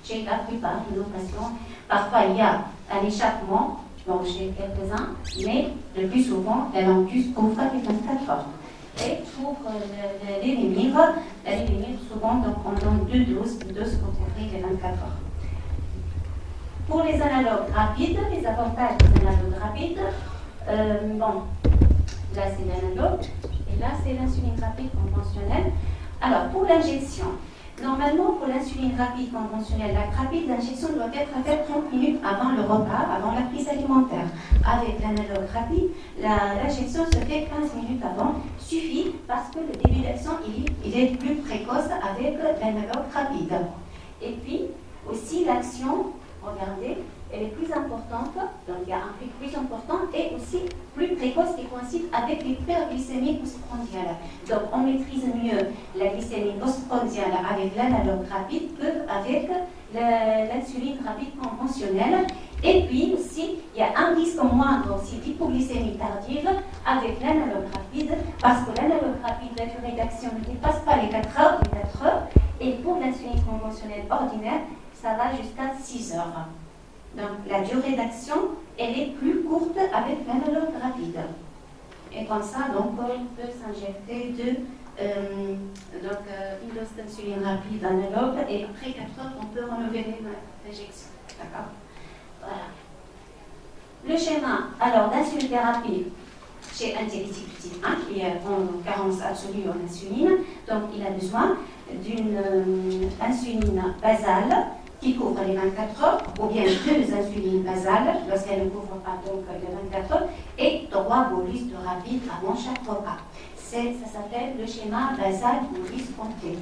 chez la plupart de nos patients. Parfois, il y a un échappement, donc chez quelques-uns, mais le plus souvent, la lentus couvre les 24 heures. Et pour l'éliminer, souvent, donc, on donne deux doses pour couvrir les 24 heures. Pour les analogues rapides, les avantages des analogues rapides, bon, là c'est l'analogue, et là c'est l'insuline rapide conventionnelle. Alors, pour l'injection, normalement, pour l'insuline rapide conventionnelle, la rapide, l'injection doit être faite 30 minutes avant le repas, avant la prise alimentaire. Avec l'analogue rapide, l'injection se fait 15 minutes avant, suffit parce que le début d'action il est plus précoce avec l'analogue rapide. Et puis, aussi l'action, regardez, elle est plus importante, donc il y a un pic plus important et aussi plus précoce qui coïncide avec l'hyperglycémie postprandiale. Donc on maîtrise mieux la glycémie postprandiale avec l'analogue rapide qu'avec l'insuline rapide conventionnelle. Et puis aussi, il y a un risque moindre aussi d'hypoglycémie tardive avec l'analogue rapide, parce que l'analogue rapide, la durée d'action ne dépasse pas les 4 heures, et pour l'insuline conventionnelle ordinaire, ça va jusqu'à 6 heures. Donc la durée d'action, elle est plus courte avec l'analogue rapide. Et comme ça, donc, on peut s'injecter une dose d'insuline rapide analogue et après 4 heures, on peut renouveler l'injection. D'accord? Voilà. Le schéma, alors, d'insulinothérapie chez un diabétique type 1 qui est en carence absolue en insuline, donc il a besoin d'une insuline basale qui couvre les 24 heures, ou bien 2 insulines basales, lorsqu'elle ne couvre pas donc les 24 heures, et 3 bolus de rapide avant chaque repas. Ça s'appelle le schéma basal bolus complet.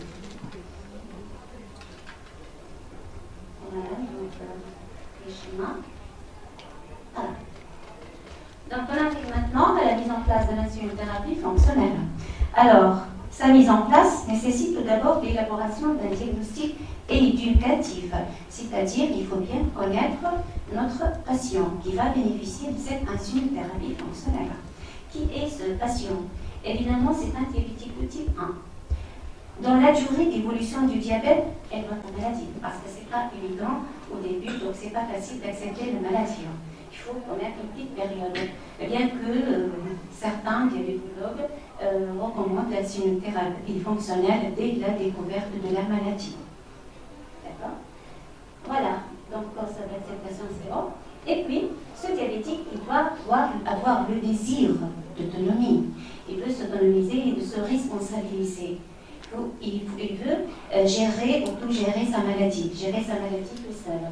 Voilà, donc le schéma. Voilà. Donc on arrive maintenant à la mise en place de l'insulinothérapie fonctionnelle. Alors, sa mise en place nécessite tout d'abord l'élaboration d'un diagnostic éducatif, c'est-à-dire qu'il faut bien connaître notre patient qui va bénéficier de cette insulinothérapie fonctionnelle. Qui est ce patient? Évidemment, c'est un diabétique de type 1. Dans la durée d'évolution du diabète, elle va être maladie, parce que ce n'est pas évident au début, donc ce n'est pas facile d'accepter la maladie. Il faut connaître une petite période. Bien que certains diabétologues recommandent l'insulinothérapie fonctionnelle dès la découverte de la maladie. D'accord? Voilà, donc ça va être cette patient zéro. Et puis, ce diabétique, il doit avoir le désir d'autonomie. Il veut s'autonomiser et de se responsabiliser. Il veut gérer ou tout gérer sa maladie tout seul.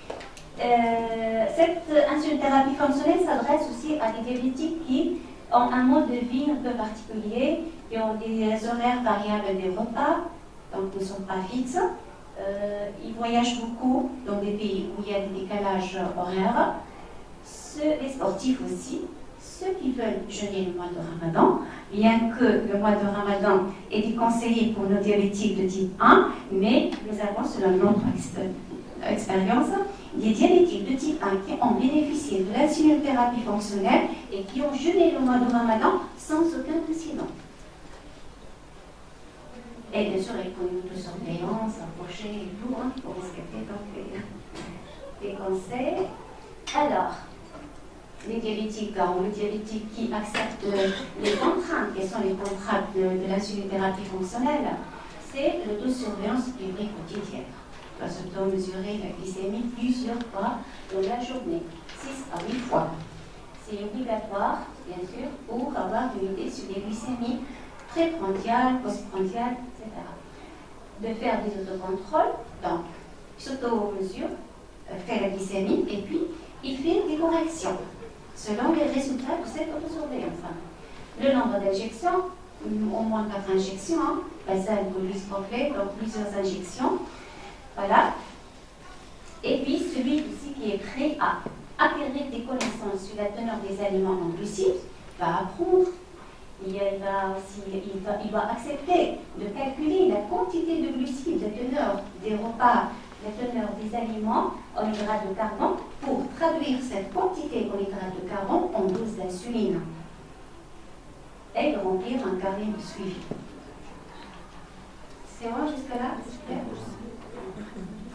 Cette insulinothérapie fonctionnelle s'adresse aussi à des diabétiques qui ont un mode de vie un peu particulier, qui ont des horaires variables des repas, donc ne sont pas fixes. Ils voyagent beaucoup dans des pays où il y a des décalages horaires. Les sportifs aussi, ceux qui veulent jeûner le mois de Ramadan, bien que le mois de Ramadan est déconseillé pour nos diabétiques de type 1, mais nous avons, selon notre expérience, des diabétiques de type 1 qui ont bénéficié de l'insulinothérapie fonctionnelle et qui ont jeûné le mois de Ramadan sans aucun incident. Et bien sûr, il faut une autosurveillance, approcher et tout, pour respecter donc les conseils. Alors, les diabétiques ou les diabétiques qui acceptent les contraintes, qui sont les contraintes de l'insulinothérapie fonctionnelle, c'est l'autosurveillance privée quotidienne. On doit s'auto-mesurer la glycémie plusieurs fois dans la journée, 6 à 8 fois. C'est obligatoire, bien sûr, pour avoir une idée sur les glycémies préprandiales, postprandiales, etc. De faire des autocontrôles, donc s'auto-mesure, fait la glycémie, et puis il fait des corrections selon les résultats de cette autosurveillance. Le nombre d'injections, au moins 4 injections, basal, bolus complet, donc plusieurs injections. Voilà. Et puis celui aussi qui est prêt à acquérir des connaissances sur la teneur des aliments en glucides va apprendre. Il va accepter de calculer la quantité de glucides, la teneur des repas, la teneur des aliments en hydrates de carbone pour traduire cette quantité en hydrates de carbone en dose d'insuline et de remplir un carnet de suivi. C'est bon jusque-là?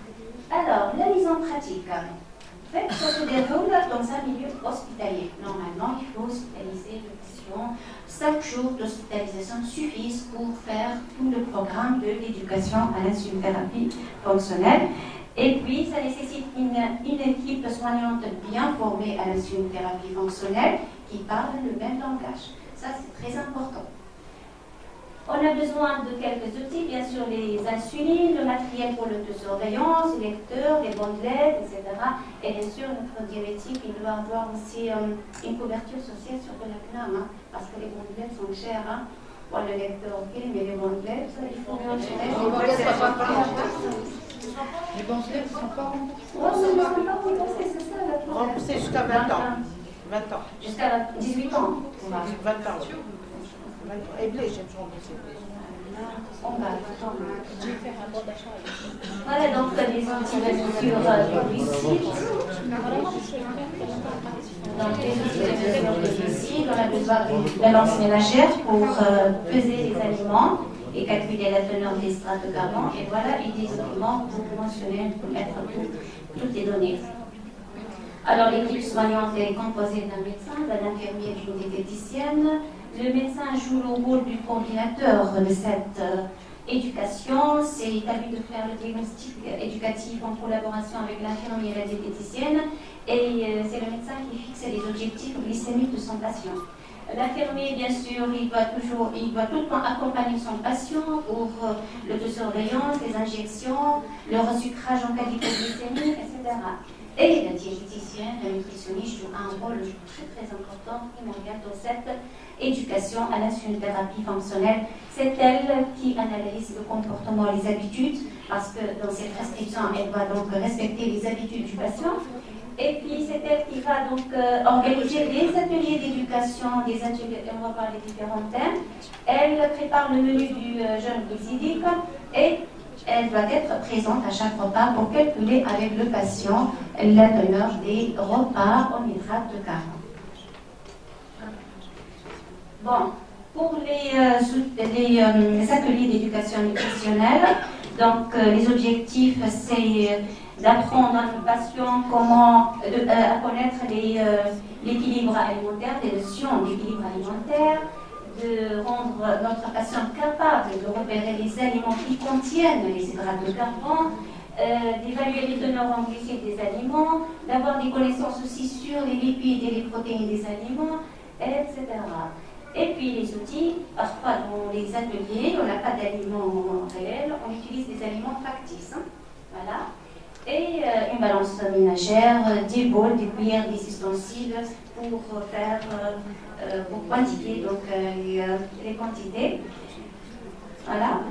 Alors, la mise en pratique. En fait, ça se déroule dans un milieu hospitalier. Normalement, il faut hospitaliser le patient. 5 jours d'hospitalisation suffisent pour faire tout le programme de l'éducation à l'insulothérapie fonctionnelle. Et puis, ça nécessite une équipe soignante bien formée à l'insulothérapie fonctionnelle qui parle le même langage. Ça, c'est très important. On a besoin de quelques outils, bien sûr, les insulines, le matériel pour l'autosurveillance, les lecteurs, les bandelettes, etc. Et bien sûr, notre diabétique, il doit avoir aussi une couverture sociale sur de la CNAM, hein, parce que les bandelettes sont chères. Hein. Bon, le lecteur, ok, mais les bandelettes, il faut mieux les bandelettes ne sont pas remboursées. Oui, ils ne sont pas remboursées, c'est ça la problème. Remboursées jusqu'à 20 ans. 20 ans. Jusqu'à 18 ans. 20 ans. Et blé, j'ai toujours remboursé. Voilà donc les outils sur le site. Donc les outils sur le site, on a besoin de balance ménagère pour peser les aliments et calculer la teneur des strates de carbone. Et voilà, et des documents pour mentionner, pour mettre toutes les données. Alors l'équipe soignante est composée d'un médecin, d'un infirmier et d'une diététicienne. Le médecin joue le rôle du coordinateur de cette éducation. C'est à lui de faire le diagnostic éducatif en collaboration avec l'infirmier et la diététicienne. Et c'est le médecin qui fixe les objectifs glycémiques de son patient. L'infirmier, bien sûr, il doit tout le temps accompagner son patient pour l'autosurveillance, les injections, le resucrage en cas d'hypoglycémie, etc. Et la diététicienne, la nutritionniste joue un rôle très important, primordial dans cette éducation à l'insulothérapie fonctionnelle. C'est elle qui analyse le comportement et les habitudes, parce que dans cette prescription, elle doit donc respecter les habitudes du patient. Et puis c'est elle qui va donc organiser des ateliers d'éducation, des ateliers, on va voir les différents thèmes. Elle prépare le menu du jeûne glycémique et elle doit être présente à chaque repas pour calculer avec le patient la teneur des repas en hydrates de carbone. Bon, pour les ateliers d'éducation nutritionnelle, donc les objectifs, c'est d'apprendre à nos patients comment à connaître l'équilibre alimentaire, les notions d'équilibre alimentaire, de rendre notre patient capable de repérer les aliments qui contiennent les hydrates de carbone, d'évaluer les teneurs en glucides des aliments, d'avoir des connaissances aussi sur les lipides et les protéines des aliments, etc. Et puis les outils, parfois dans les ateliers, on n'a pas d'aliments réels, on utilise des aliments factices. Hein, voilà. Et une balance ménagère, des bols, des cuillères, des ustensiles pour pour quantifier donc, les quantités. Voilà.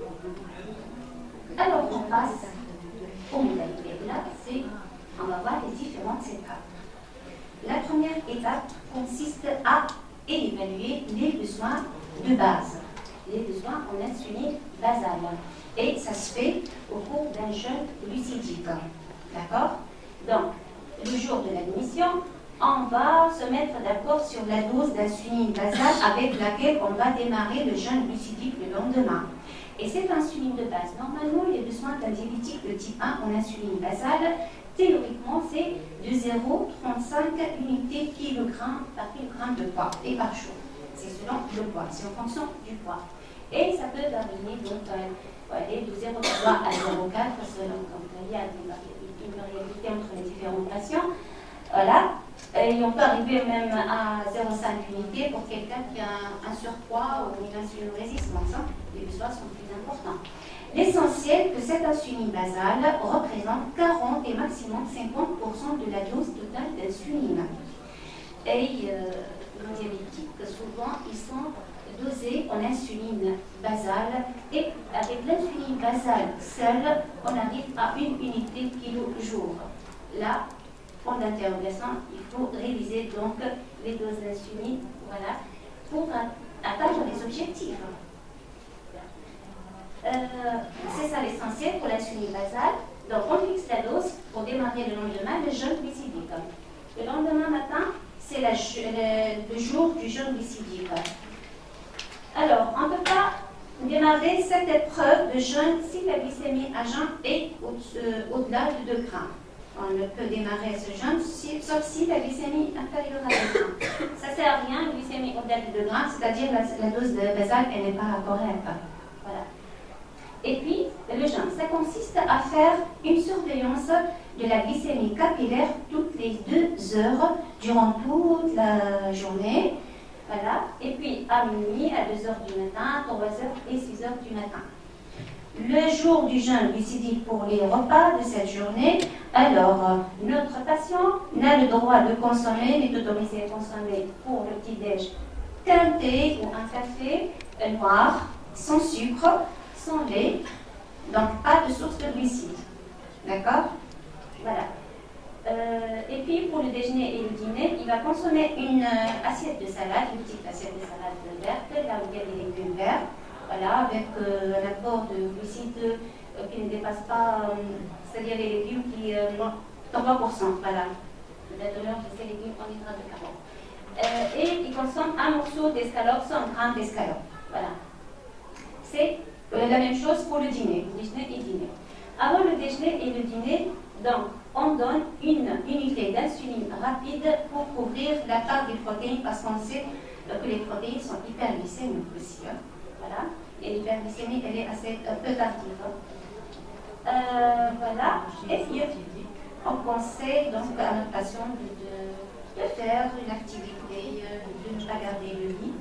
Alors on passe aux modalités. Là, on va voir les différentes étapes. La première étape consiste à évaluer les besoins de base, les besoins en insuline basale. Et ça se fait au cours d'un jeûne glucidique. D'accord? Donc, le jour de l'admission, on va se mettre d'accord sur la dose d'insuline basale avec laquelle on va démarrer le jeûne glucidique le lendemain. Et cette insuline de base, normalement, les besoins d'un diabétique de type 1 en insuline basale, théoriquement, c'est de 0,35 unités kilogramme par kilogramme de poids et par jour. C'est selon le poids, c'est en fonction du poids. Et ça peut varier donc aller de 0,3 à 0,4 selon donc, il y a une variabilité entre les différents patients. Voilà. Et on peut arriver même à 0,5 unités pour quelqu'un qui a un surpoids ou une insulinórésistance. Hein. Les besoins sont plus importants. L'essentiel que cette insuline basale représente 40 et maximum 50% de la dose totale d'insuline. Et les diabétiques, souvent, ils sont dosés en insuline basale. Et avec l'insuline basale seule, on arrive à 1 unité kilo-jour. Là, point d'interrogation, il faut réviser donc les doses d'insuline, voilà, pour atteindre les objectifs. C'est ça l'essentiel pour l'insuline basale. Donc on fixe la dose pour démarrer le lendemain le jeûne glycémique. Le lendemain matin, c'est le jour du jeûne glycémique. Alors, on ne peut pas démarrer démarrer cette épreuve de jeûne si la glycémie à jeun est au-delà de 2 grammes. On ne peut démarrer ce jeûne sauf si la glycémie est inférieure à 2 grammes. Ça ne sert à rien, une glycémie au-delà de 2 grammes, c'est-à-dire la dose de basal, elle n'est pas correcte. Voilà. Et puis, le jeûne, ça consiste à faire une surveillance de la glycémie capillaire toutes les 2 heures durant toute la journée. Voilà. Et puis, à minuit, à 2 heures du matin, 3 heures et 6 heures du matin. Le jour du jeûne glucidique pour les repas de cette journée, alors notre patient n'a le droit de consommer, n'est autorisé à consommer pour le petit-déj qu'un thé ou un café noir, sans sucre, sans lait, donc pas de source de glucides. D'accord? Voilà. Et puis pour le déjeuner et le dîner, il va consommer une assiette de salade, une petite assiette de salade verte, là où il y a des légumes verts. Voilà, avec un apport de glucides qui ne dépasse pas, c'est-à-dire les légumes qui sont 3%, voilà. La teneur de ces légumes en hydrates de carbone. Et il consomme un morceau d'escalope, 100 grammes d'escalope. Voilà. C'est la même chose pour le dîner, déjeuner et dîner. Avant le déjeuner et le dîner, donc, on donne une unité d'insuline rapide pour couvrir la part des protéines, parce qu'on sait que les protéines sont hyperglycémiques aussi. Voilà. Et l'hyperglycémie, elle est assez peu tardive. Voilà. Et puis, on conseille donc à notre patient de faire une activité, de ne pas garder le lit.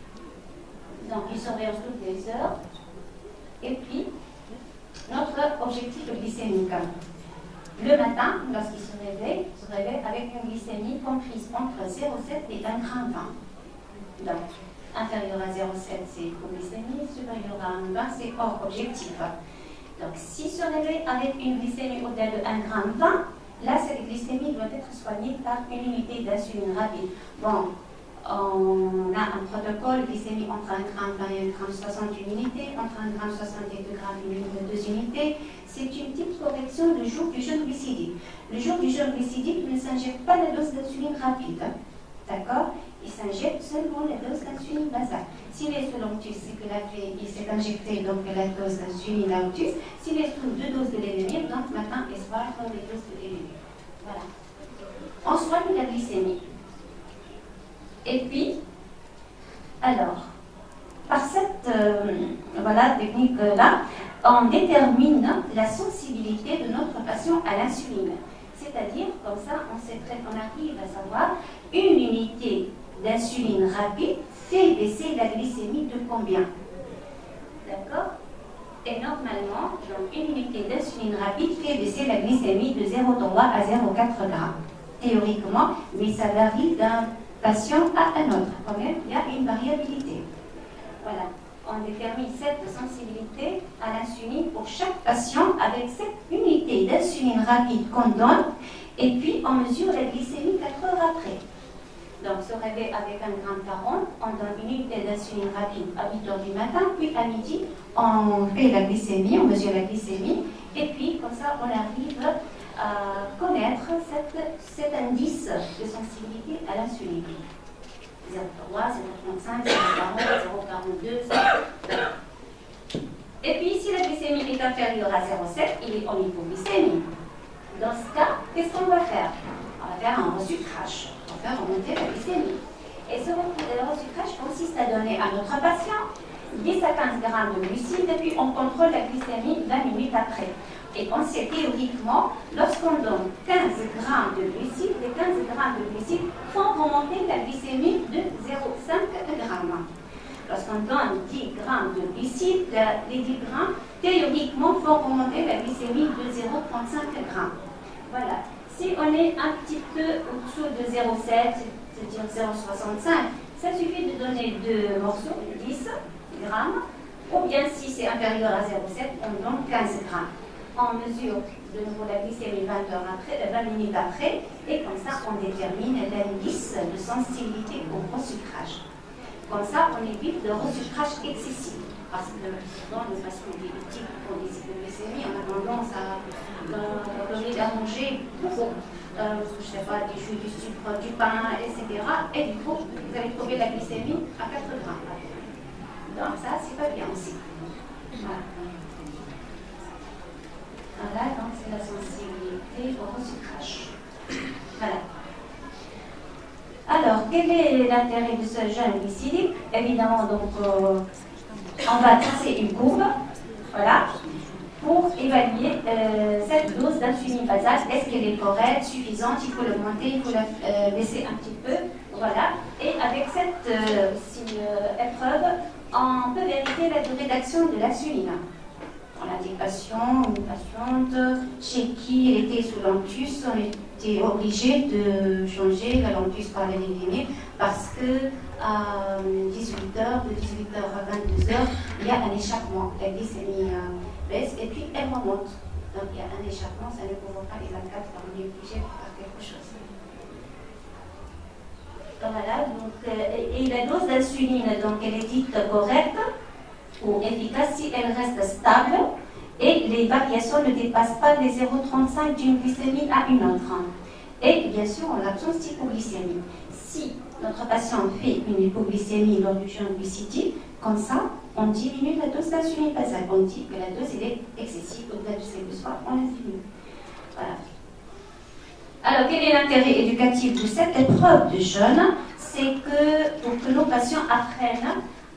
Donc, il surveille toutes les heures. Et puis, notre objectif glycémique. Le matin, lorsqu'il se réveille avec une glycémie comprise entre 0,7 et 1,20 g. Donc, inférieur à 0,7, c'est hypoglycémie, supérieur à 1,20, c'est hors objectif. Donc, s'il se réveille avec une glycémie au-delà de 1,20 g, là, cette glycémie doit être soignée par une unité d'insuline rapide. Bon, on a un protocole glycémie entre 1,20 g et 1,60 g unité, entre 1,60 g et 2 g 2 unités. C'est une petite correction le jour du jeûne glucidique. Le jour du jeûne glucidique ne s'injecte pas la dose d'insuline rapide. D'accord? Il s'injecte seulement la dose d'insuline basale. S'il est sous l'onctus, c'est que il s'est injecté donc la dose d'insuline à l'onctus. S'il est sous 2 doses de l'élémir, donc matin et soir, dans les doses de l'élémir. Voilà. On soigne la glycémie. Et puis, alors, par cette technique-là, on détermine la sensibilité de notre patient à l'insuline. C'est-à-dire, comme ça, on arrive à savoir une unité d'insuline rapide fait baisser la glycémie de combien? D'accord? Et normalement, donc, une unité d'insuline rapide fait baisser la glycémie de 0,3 à 0,4 g. Théoriquement, mais ça varie d'un patient à un autre. Quand même, il y a une variabilité. Voilà. On détermine cette sensibilité à l'insuline pour chaque patient avec cette unité d'insuline rapide qu'on donne, et puis on mesure la glycémie 4 heures après. Donc, se réveille avec 1,40 g, on donne une unité d'insuline rapide à 8 heures du matin, puis à midi, on fait la glycémie, on mesure la glycémie, et puis comme ça, on arrive à connaître cet indice de sensibilité à l'insuline. 0,3, 0,35, 0,40, 0,42. Et puis, si la glycémie est inférieure à 0,7, il est en hypoglycémie. Dans ce cas, qu'est-ce qu'on va faire? On va faire un resucrage. On va faire remonter la glycémie. Et ce resucrage consiste à donner à notre patient 10 à 15 grammes de glucides, et puis on contrôle la glycémie 20 minutes après. Et on sait théoriquement, lorsqu'on donne 15 grammes de glucides, les 15 grammes de glucides font remonter la glycémie de 0,5 g. Lorsqu'on donne 10 grammes de glucides, les 10 grammes, théoriquement, font remonter la glycémie de 0,35 g. Voilà. Si on est un petit peu au-dessous de 0,7, c'est-à-dire 0,65, ça suffit de donner 2 morceaux, 10 grammes, ou bien si c'est inférieur à 0,7, on donne 15 grammes. On mesure de nouveau la glycémie 20 minutes après, et comme ça, on détermine l'indice de sensibilité au resucrage. Comme ça, on évite le resucrage excessif. Parce que dans les patients diabétiques pour des hypoglycémies, on a tendance à donner à manger beaucoup. Je ne sais pas, des jus, du sucre, du pain, etc. Et du coup, vous allez trouver la glycémie à 4 grammes. Donc ça, c'est pas bien aussi. Voilà. Voilà, donc c'est la sensibilité au sucrage. Voilà. Alors, quel est l'intérêt de ce jeûne glycémique? Évidemment, donc, on va tracer une courbe, voilà, pour évaluer cette dose d'insuline basale. Est-ce qu'elle est correcte, suffisante? Il faut l'augmenter, il faut la baisser un petit peu, voilà. Et avec cette épreuve, on peut vérifier la durée d'action de l'insuline. On a des patients, une patiente chez qui elle était sous lentus, on était obligé de changer la lentus par la léguminée parce que à 18h, de 18h à 22h, il y a un échappement. La glycémie baisse et puis elle remonte. Donc il y a un échappement, ça ne provoque pas les ACAT, on est obligé de faire quelque chose. Voilà, donc, et la dose d'insuline, donc elle est dite correcte ou efficace si elle reste stable et les variations ne dépassent pas les 0,35 d'une glycémie à une autre. Et bien sûr, en l'absence d'hypoglycémie. Si notre patient fait une hypoglycémie lors du jeûne glycémique, comme ça, on diminue la dose d'insuline basale. On dit que la dose est excessive, au-delà de ses besoins, on la diminue. Voilà. Alors, quel est l'intérêt éducatif de cette épreuve de jeûne? C'est que pour que nos patients apprennent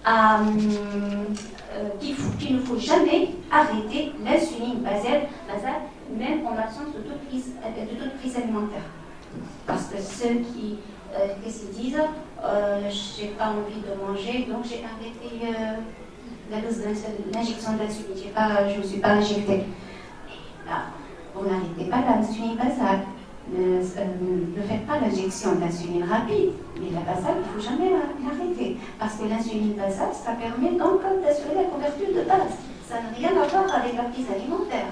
qu'il ne faut jamais arrêter l'insuline basale, même en l'absence de toute prise alimentaire. Parce que ceux qui disent j'ai pas envie de manger, donc j'ai arrêté la dose l'injection d'insuline, je ne me suis pas injectée. Là, vous n'arrêtez pas l'insuline basale. Ne faites pas l'injection d'insuline rapide, mais la basale, il ne faut jamais l'arrêter. Parce que l'insuline basale, ça permet donc d'assurer la couverture de base. Ça n'a rien à voir avec la prise alimentaire.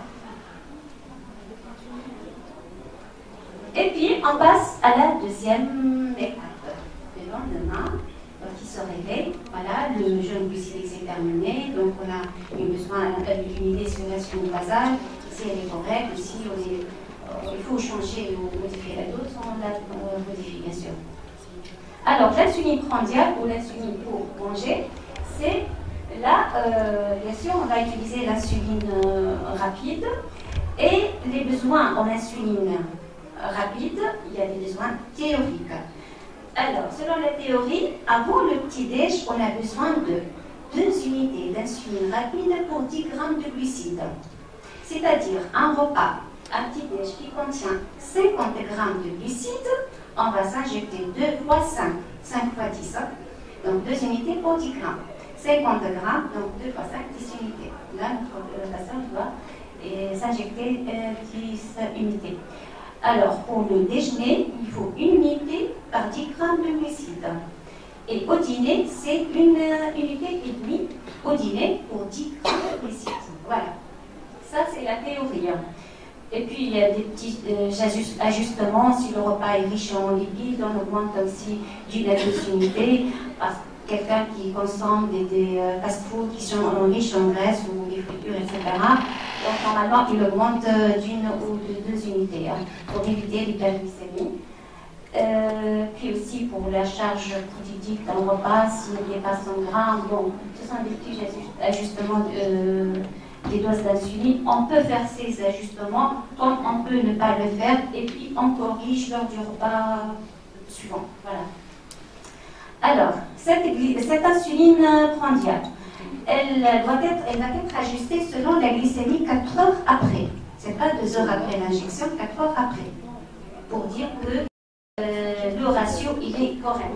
Et puis, on passe à la deuxième étape. Le lendemain, qui se réveille, voilà, le jeûne glycémique s'est terminé, donc on a eu besoin d'une idée sur l'insuline basale, si elle est correcte, si il faut changer ou modifier la dose, on la modifie bien sûr. Alors, l'insuline prandiale ou l'insuline pour manger, c'est là, bien sûr, on va utiliser l'insuline rapide et les besoins en insuline rapide, il y a des besoins théoriques. Alors, selon la théorie, avant le petit-déj, on a besoin de 2 unités d'insuline rapide pour 10 grammes de glucides. C'est-à-dire un repas, un petit-déj qui contient 50 grammes de glucides, on va s'injecter 2 fois 5, 5 fois 10, donc 2 unités pour 10 grammes. 50 grammes, donc 2 fois 5, 10 unités. Là, notre patient doit s'injecter 10 unités. Alors, pour le déjeuner, il faut 1 unité par 10 grammes de glucides. Et au dîner, c'est 1 unité et demie au dîner pour 10 grammes de glucides. Voilà. Ça, c'est la théorie. Et puis, il y a des petits ajustements. Si le repas est riche en lipides, on augmente aussi d'une à 2 unités. Parce que quelqu'un qui consomme des fast-foods qui sont riches en graisse ou des fritures, etc., donc normalement, il augmente d'une ou de 2 unités pour éviter l'hyperglycémie. Puis aussi pour la charge quotidienne d'un repas, s'il dépasse 100 grammes, bon, ce sont des petits ajustements des doses d'insuline. On peut faire ces ajustements comme on peut ne pas le faire et puis on corrige lors du repas suivant. Voilà. Alors, cette insuline prandiale, elle va être ajustée selon la glycémie 4 heures après. Ce n'est pas 2 heures après l'injection, 4 heures après. Pour dire que le ratio, il est correct.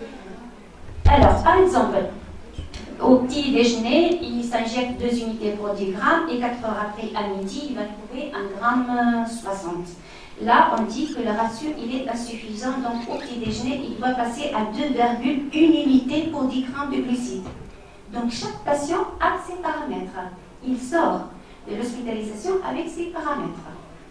Alors, par exemple, au petit déjeuner, il s'injecte 2 unités pour 10 grammes et 4 heures après, à midi, il va trouver 1,60 g. Là, on dit que le ratio, il est insuffisant. Donc, au petit déjeuner, il doit passer à 2,1 unités pour 10 grammes de glucides. Donc, chaque patient a ses paramètres. Il sort de l'hospitalisation avec ses paramètres.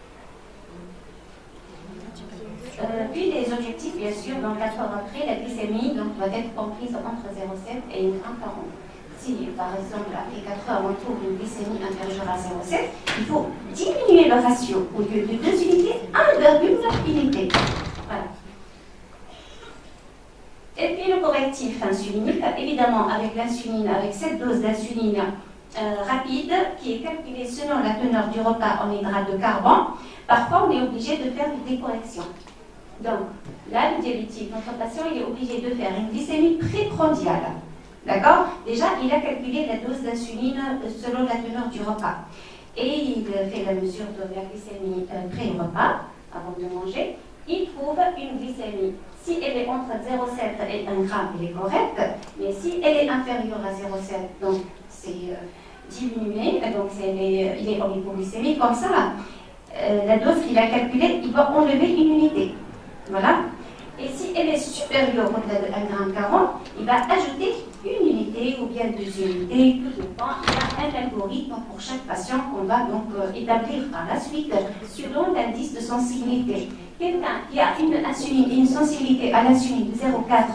Puis les objectifs, bien sûr, donc 4 heures après, la glycémie donc, doit être comprise entre 0,7 et 1,40. Si, par exemple, après 4 heures, on trouve une glycémie inférieure à 0,7, il faut diminuer le ratio. Au lieu de 2 unités, 1,9 unités. Voilà. Et puis le correctif insulinique, évidemment avec l'insuline, avec cette dose d'insuline rapide qui est calculée selon la teneur du repas en hydrates de carbone, parfois on est obligé de faire des corrections. Donc là, le diabétique, notre patient, il est obligé de faire une glycémie préprandiale. D'accord? Déjà, il a calculé la dose d'insuline selon la teneur du repas. Et il fait la mesure de la glycémie pré-repas, avant de manger. Il trouve une glycémie. Si elle est entre 0,7 et 1 gramme, elle est correcte. Mais si elle est inférieure à 0,7, donc c'est diminué, donc il est en hypoglycémie, comme ça, la dose qu'il a calculée, il doit enlever une unité. Voilà. Et si elle est supérieure au-delà de 1,40 g, il va ajouter une unité ou bien 2 unités, tout dépend. Il y a un algorithme pour chaque patient qu'on va donc établir par la suite selon l'indice de sensibilité. Quelqu'un qui a une sensibilité à l'insuline de 0,4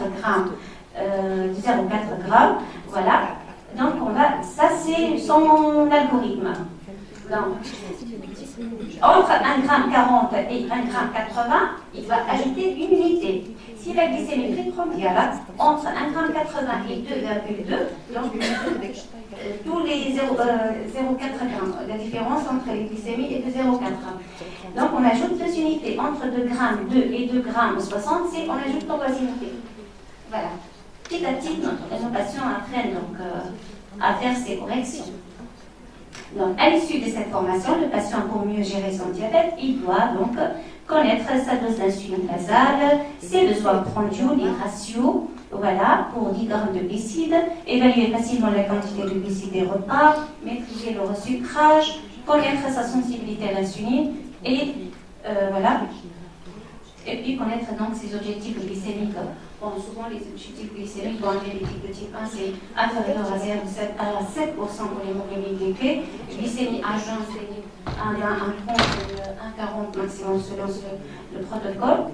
g, voilà. Donc ça c'est son algorithme. Donc, entre 1,40 g et 1,80 g, il va ajouter une unité. Si la glycémie préprandiale entre 1,80 g et 2,2 g, donc tous les 0,4 g, la différence entre les glycémies est de 0,4 g. Donc on ajoute 2 unités. Entre 2 g 2 et 2 g 60, on ajoute 3 unités. Voilà. Petit à petit, nos patients apprennent donc, à faire ces corrections. Donc, à l'issue de cette formation, le patient, pour mieux gérer son diabète, il doit donc connaître sa dose d'insuline basale, ses besoins prandiaux, les ratios, voilà, pour 10 g de glucides, évaluer facilement la quantité de glucides des repas, maîtriser le resucrage, connaître sa sensibilité à l'insuline et voilà. Et puis connaître donc ses objectifs glycémiques. Bon, souvent les objectifs glycémiques pour un diabétique de type 1, c'est inférieur à 7% pour l'hémoglobine glycée. Glycémie à jeun, c'est 1,20, 1,30, 1,40 maximum selon le protocole.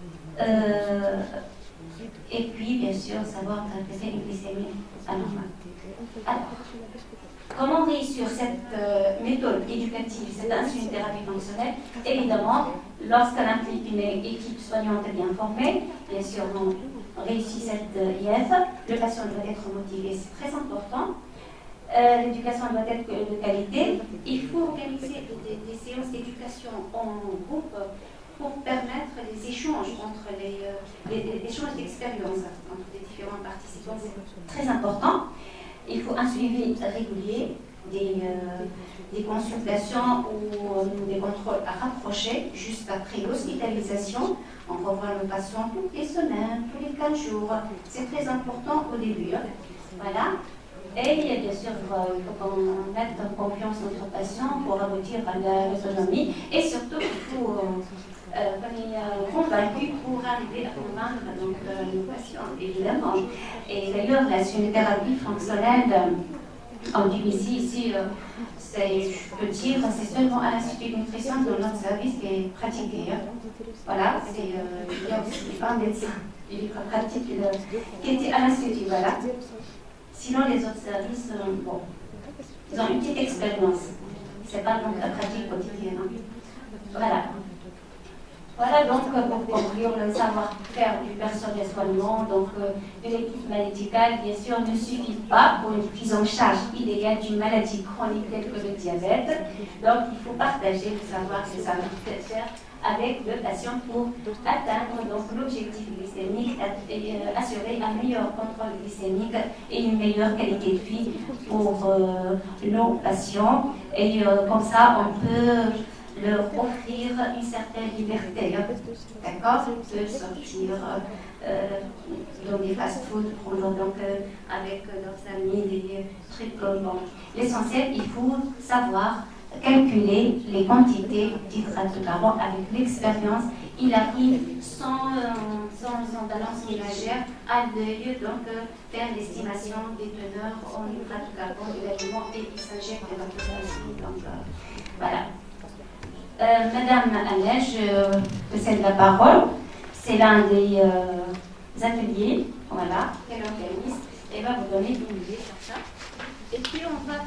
Et puis, bien sûr, savoir interpréter une glycémie anormale. Alors, comment réussir cette méthode éducative, cette insulinothérapie fonctionnelle? Évidemment, lorsqu'on implique une équipe soignante bien formée, bien sûr, on réussit cette IF, le patient doit être motivé, c'est très important. L'éducation doit être de qualité. Il faut organiser des séances d'éducation en groupe pour permettre les échanges entre les échanges d'expérience entre les différents participants. C'est très important. Il faut un suivi régulier, des consultations ou des contrôles à rapprocher juste après l'hospitalisation. On revoit le patient toutes les semaines, tous les 15 jours. C'est très important au début. Voilà. Et bien sûr, il faut qu'on mette en confiance notre patient pour aboutir à l'autonomie. Et surtout, il faut qu'on est convaincu pour arriver à convaincre nos patients, évidemment. Et d'ailleurs, la insulinothérapie fonctionnelle en Tunisie, ici, je peux dire, c'est seulement à l'Institut de nutrition dans notre service qui est pratiqué. Voilà, il y a aussi un médecin qui pratique, qui était à l'Institut, voilà. Sinon, les autres services, bon, ils ont une petite expérience. Ce n'est pas donc la pratique quotidienne. Voilà. Voilà donc pour conclure le savoir-faire du personnel soignant, donc de l'équipe médicale, bien sûr, ne suffit pas pour une prise en charge idéale d'une maladie chronique telle que le diabète. Donc il faut partager le savoir et le savoir-faire avec le patient pour atteindre l'objectif glycémique et assurer un meilleur contrôle glycémique et une meilleure qualité de vie pour nos patients. Et comme ça, on peut leur offrir une certaine liberté, d'accord? Ils peuvent sortir dans des fast-foods, prendre donc avec leurs amis des trucs comme bon. L'essentiel, il faut savoir calculer les quantités d'hydrates de carbone avec l'expérience. Il arrive sans balance ménagère à l'œil, donc faire l'estimation des teneurs en hydrates de carbone de l'aliment et il s'injecte dans le donc voilà. Madame Annette, je possède la parole. C'est l'un des ateliers, voilà, qu'elle organise. Elle va vous donner une idée sur ça. Et puis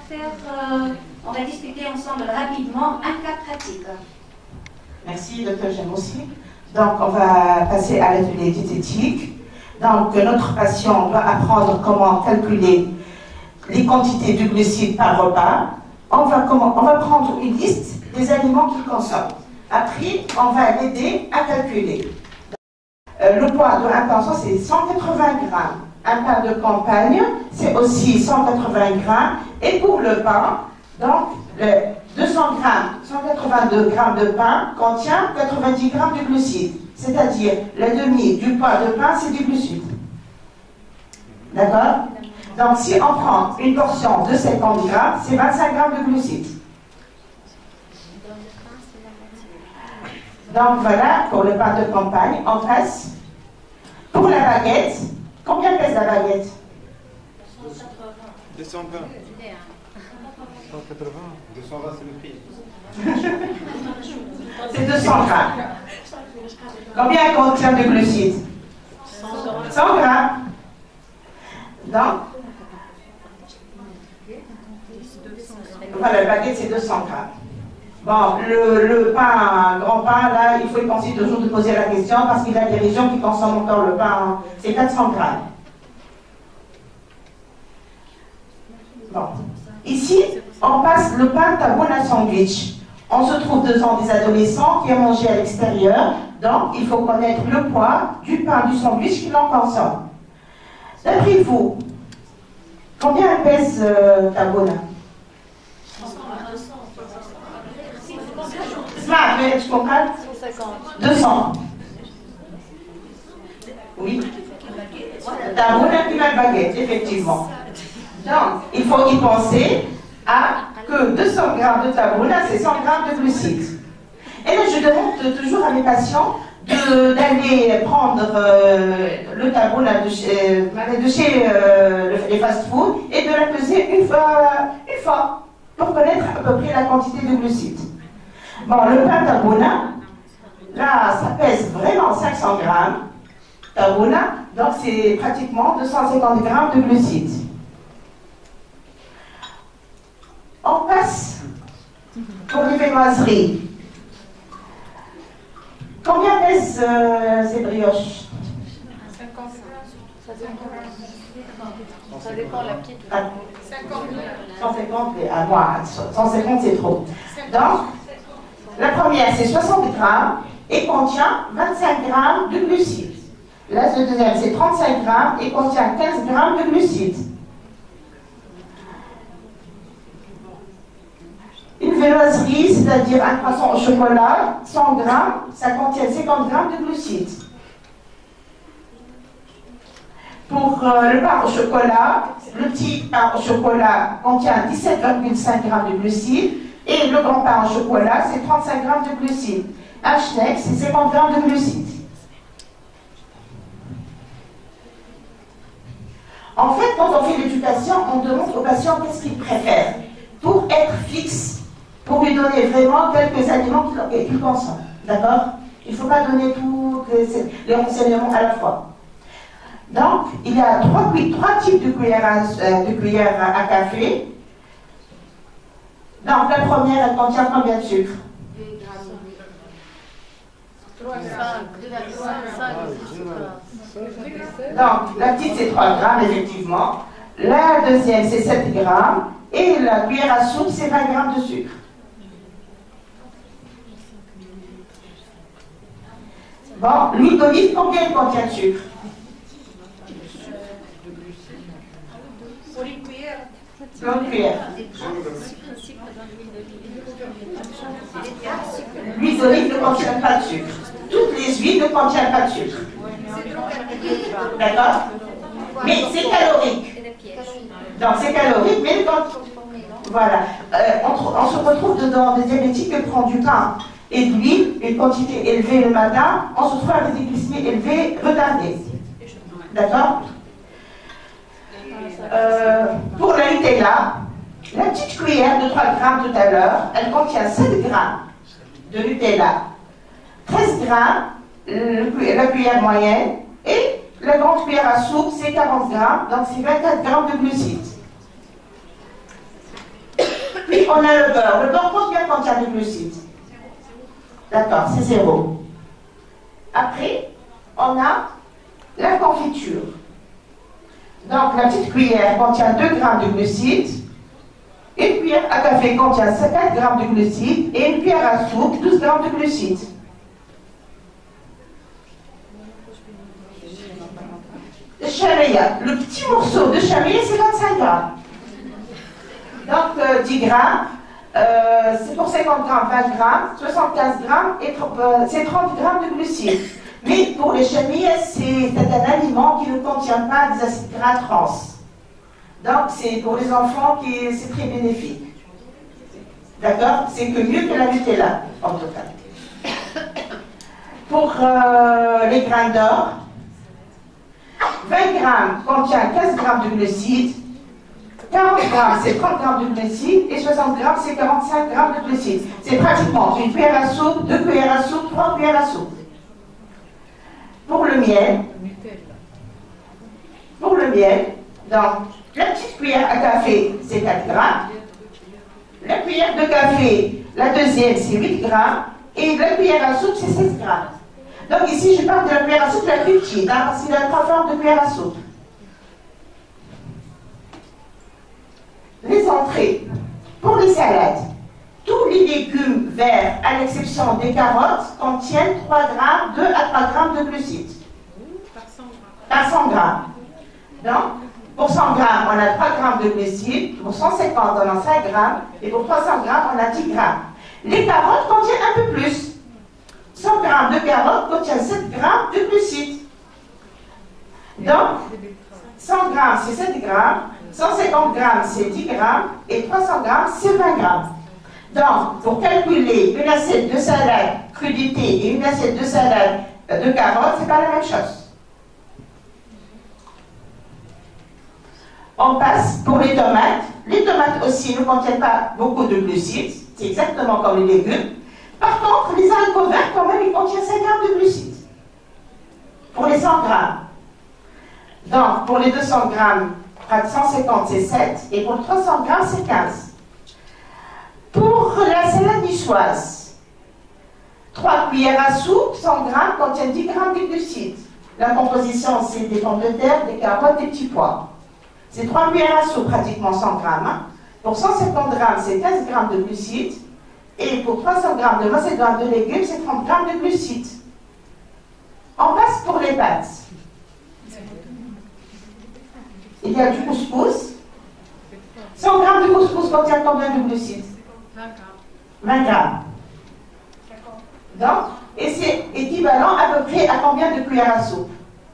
on va discuter ensemble rapidement un cas pratique. Merci, Dr. Jamoussi. Donc, on va passer à l'atelier diététique. Donc, notre patient doit apprendre comment calculer les quantités de glucides par repas. On va prendre une liste des aliments qu'il consomme. Après, on va l'aider à calculer. Le poids d'un pain, c'est 180 grammes. Un pain de campagne, c'est aussi 180 grammes. Et pour le pain, donc, 182 grammes de pain contient 90 grammes de glucides. C'est-à-dire, la demi du poids de pain, c'est du glucide. D'accord? Donc, si on prend une portion de 50 grammes, c'est 25 grammes de glucides. Donc, voilà, pour le pain de campagne, on passe. Pour la baguette, combien pèse la baguette? 220. 180. 220, c'est le prix. C'est 200 grammes. Combien elle contient de glucides? 100 grammes. Donc, voilà, la baguette, c'est 200 grammes. Bon, le pain, grand pain, là, il faut y penser toujours de poser la question parce qu'il y a des régions qui consomment encore le pain, c'est 400 grammes. Bon. Ici, on passe le pain tabouna sandwich. On se trouve devant des adolescents qui ont mangé à l'extérieur, donc il faut connaître le poids du pain du sandwich qu'ils en consomment. D'après vous, combien pèse tabouna? Smart, mais tu comprends? 200. Oui. Tabouna qui la baguette, effectivement. Donc, il faut y penser à que 200 grammes de tabouna, c'est 100 grammes de glucides. Et là, je demande toujours à mes patients d'aller prendre le tabouna de chez les fast-food et de la peser une fois pour connaître à peu près la quantité de glucides. Bon, le pain tabouna, là, ça pèse vraiment 500 grammes tabouna, donc c'est pratiquement 250 grammes de glucides. On passe pour les viennoiseries. Combien pèsent ces brioches? 50. Ça dépend la petite. 150, à moi, 150 c'est trop. Donc, la première c'est 60 grammes et contient 25 grammes de glucides. La deuxième c'est 35 grammes et contient 15 grammes de glucides. Une viennoiserie, c'est-à-dire un croissant au chocolat, 100 grammes, ça contient 50 grammes de glucides. Pour le pain au chocolat, le petit pain au chocolat contient 17,5 grammes de glucides et le grand pain au chocolat, c'est 35 grammes de glucides. Un schneck, c'est 50 grammes de glucides. En fait, quand on fait l'éducation, on demande aux patients qu'est-ce qu'ils préfèrent pour être fixe, pour lui donner vraiment quelques aliments qu'il consomme. D'accord? Il ne faut pas donner tous les renseignements à la fois. Donc, il y a trois types de cuillères à café. Donc, la première, elle contient combien de sucre? 5. Donc, la petite, c'est 3 grammes, effectivement. La deuxième, c'est 7 grammes. Et la cuillère à soupe, c'est 20 grammes de sucre. Bon, l'huile d'olive, combien elle contient de sucre? Pour une cuillère. Une cuillère. L'huile d'olive ne contient pas de sucre. Toutes les huiles ne contiennent pas de sucre. D'accord? Mais c'est calorique. Donc c'est calorique, mais quand... Voilà. On se retrouve dedans des diabétiques qui prennent du pain et de l'huile, une quantité élevée le matin, on se trouve avec des glycémies élevées, retardées. D'accord? Pour la Nutella, la petite cuillère de 3 grammes tout à l'heure, elle contient 7 grammes de Nutella. 13 grammes, la cuillère moyenne, et la grande cuillère à soupe, c'est 40 grammes, donc c'est 24 grammes de glucides. Puis on a le beurre. Le beurre, combien contient de glucides? D'accord, c'est 0. Après, on a La confiture. Donc, la petite cuillère contient 2 grammes de glucides. Une cuillère à café contient 4 grammes de glucides. Et une cuillère à soupe, 12 grammes de glucides. Le chamaya, le petit morceau de chamaya, c'est 25 grammes. Donc, 10 grammes, c'est pour 50 grammes, 20 grammes, 75 grammes, et c'est 30 grammes de glucides. Mais pour les chamilles, c'est un aliment qui ne contient pas des acides gras trans. Donc, c'est pour les enfants qui c'est très bénéfique. D'accord? C'est que mieux que la Nutella, en tout cas. Pour les grains d'or, 20 grammes contient 15 grammes de glucides, 40 grammes c'est 30 grammes de glucides et 60 grammes c'est 45 grammes de glucides. C'est pratiquement une cuillère à soupe, 2 cuillères à soupe, 3 cuillères à soupe. Pour le miel, donc la petite cuillère à café c'est 4 grammes, la cuillère de café, la deuxième c'est 8 grammes et la cuillère à soupe c'est 16 grammes. Donc ici, je parle de la cuillère à soupe la plus petite, hein, parce qu'il y a 3 formes de cuillère à soupe. Les entrées. Pour les salades, tous les légumes verts, à l'exception des carottes, contiennent 2 à 3 grammes de glucides. Par 100 grammes. Donc, pour 100 grammes, on a 3 grammes de glucides. Pour 150, on a 5 grammes. Et pour 300 grammes, on a 10 grammes. Les carottes contiennent un peu plus. 100 grammes de carottes contiennent 7 grammes de glucides. Donc, 100 grammes, c'est 7 grammes. 150 grammes, c'est 10 grammes. Et 300 grammes, c'est 20 grammes. Donc, pour calculer une assiette de salade crudité et une assiette de salade de carottes, ce n'est pas la même chose. On passe pour les tomates. Les tomates aussi ne contiennent pas beaucoup de glucides. C'est exactement comme les légumes. Par contre, les haricots verts, quand même, ils contiennent 5 grammes de glucides. Pour les 100 grammes. Donc, pour les 200 grammes, 150, c'est 7. Et pour les 300 grammes, c'est 15. Pour la salade niçoise, 3 cuillères à soupe, 100 grammes contiennent 10 grammes de glucides. La composition, c'est des pommes de terre, des carottes, des petits pois. C'est 3 cuillères à soupe, pratiquement 100 grammes. Hein. Pour 150 grammes, c'est 15 grammes de glucides. Et pour 300 grammes de macédoine de légumes, c'est 30 grammes de glucides. On passe pour les pâtes. Il y a du couscous. 100 grammes de couscous contient combien de glucides? 20 grammes. Donc, et c'est équivalent à peu près à combien de cuillères à soupe?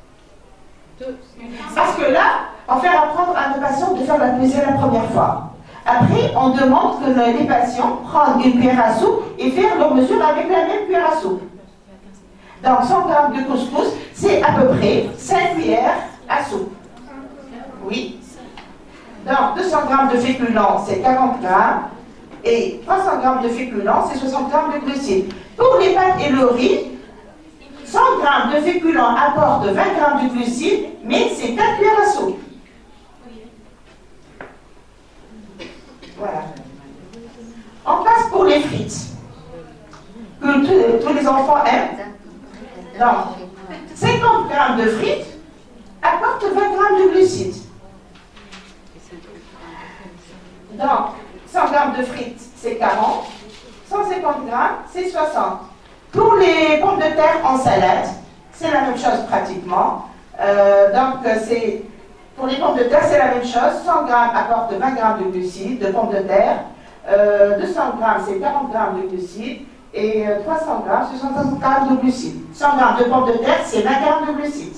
Parce que là, on fait apprendre à nos patients de faire la cuisine la première fois. Après, on demande que les patients prennent une cuillère à soupe et faire leur mesure avec la même cuillère à soupe. Donc, 100 grammes de couscous, c'est à peu près 5 cuillères à soupe. Oui. Donc, 200 grammes de féculents, c'est 40 grammes. Et 300 grammes de féculents, c'est 60 grammes de glucides. Pour les pâtes et le riz, 100 grammes de féculents apportent 20 grammes de glucides, mais c'est 4 cuillères à soupe. Voilà. On passe pour les frites, que tous les enfants aiment. Donc, 50 grammes de frites apportent 20 grammes de glucides. Donc, 100 grammes de frites, c'est 40. 150 grammes, c'est 60. Pour les pommes de terre en salade, c'est la même chose pratiquement. Pour les pommes de terre, c'est la même chose. 100 grammes apporte 20 grammes de glucides, de pommes de terre. 200 grammes, c'est 40 grammes de glucides. Et 300 grammes, c'est 60 grammes de glucides. 100 grammes de pommes de terre, c'est 20 grammes de glucides.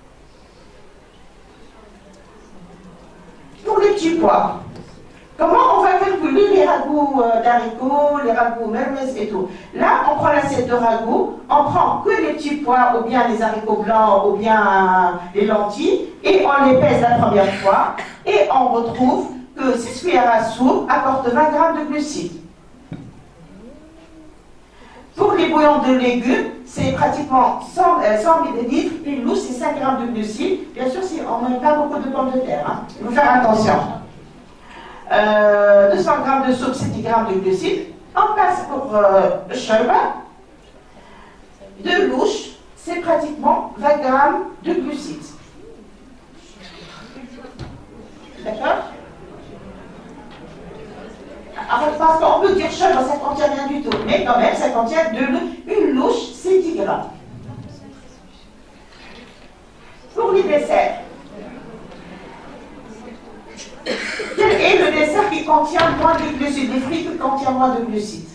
Pour les petits pois, comment on va calculer les ragoûts d'haricots, les ragoûts mermez et tout? Là, on prend l'assiette de ragoût, on prend que les petits pois, ou bien les haricots blancs, ou bien les lentilles, et on les pèse la première fois, et on retrouve que 6 cuillères à soupe apportent 20 grammes de glucides. Pour les bouillons de légumes, c'est pratiquement 100 ml, une lousse, c'est 5 grammes de glucides. Bien sûr, si on ne met pas beaucoup de pommes de terre, hein. Il faut faire attention. 200 grammes de soupe, c'est 10 grammes de glucides. On passe pour le cheval. 2 louches, c'est pratiquement 20 grammes de glucides. D'accord? Parce qu'on peut dire chaud, ça ne contient rien du tout, mais quand même, ça contient une louche, c'est 10 grammes. Pour les desserts, quel est le dessert qui contient moins de glucides, les fruits qui contiennent moins de glucides?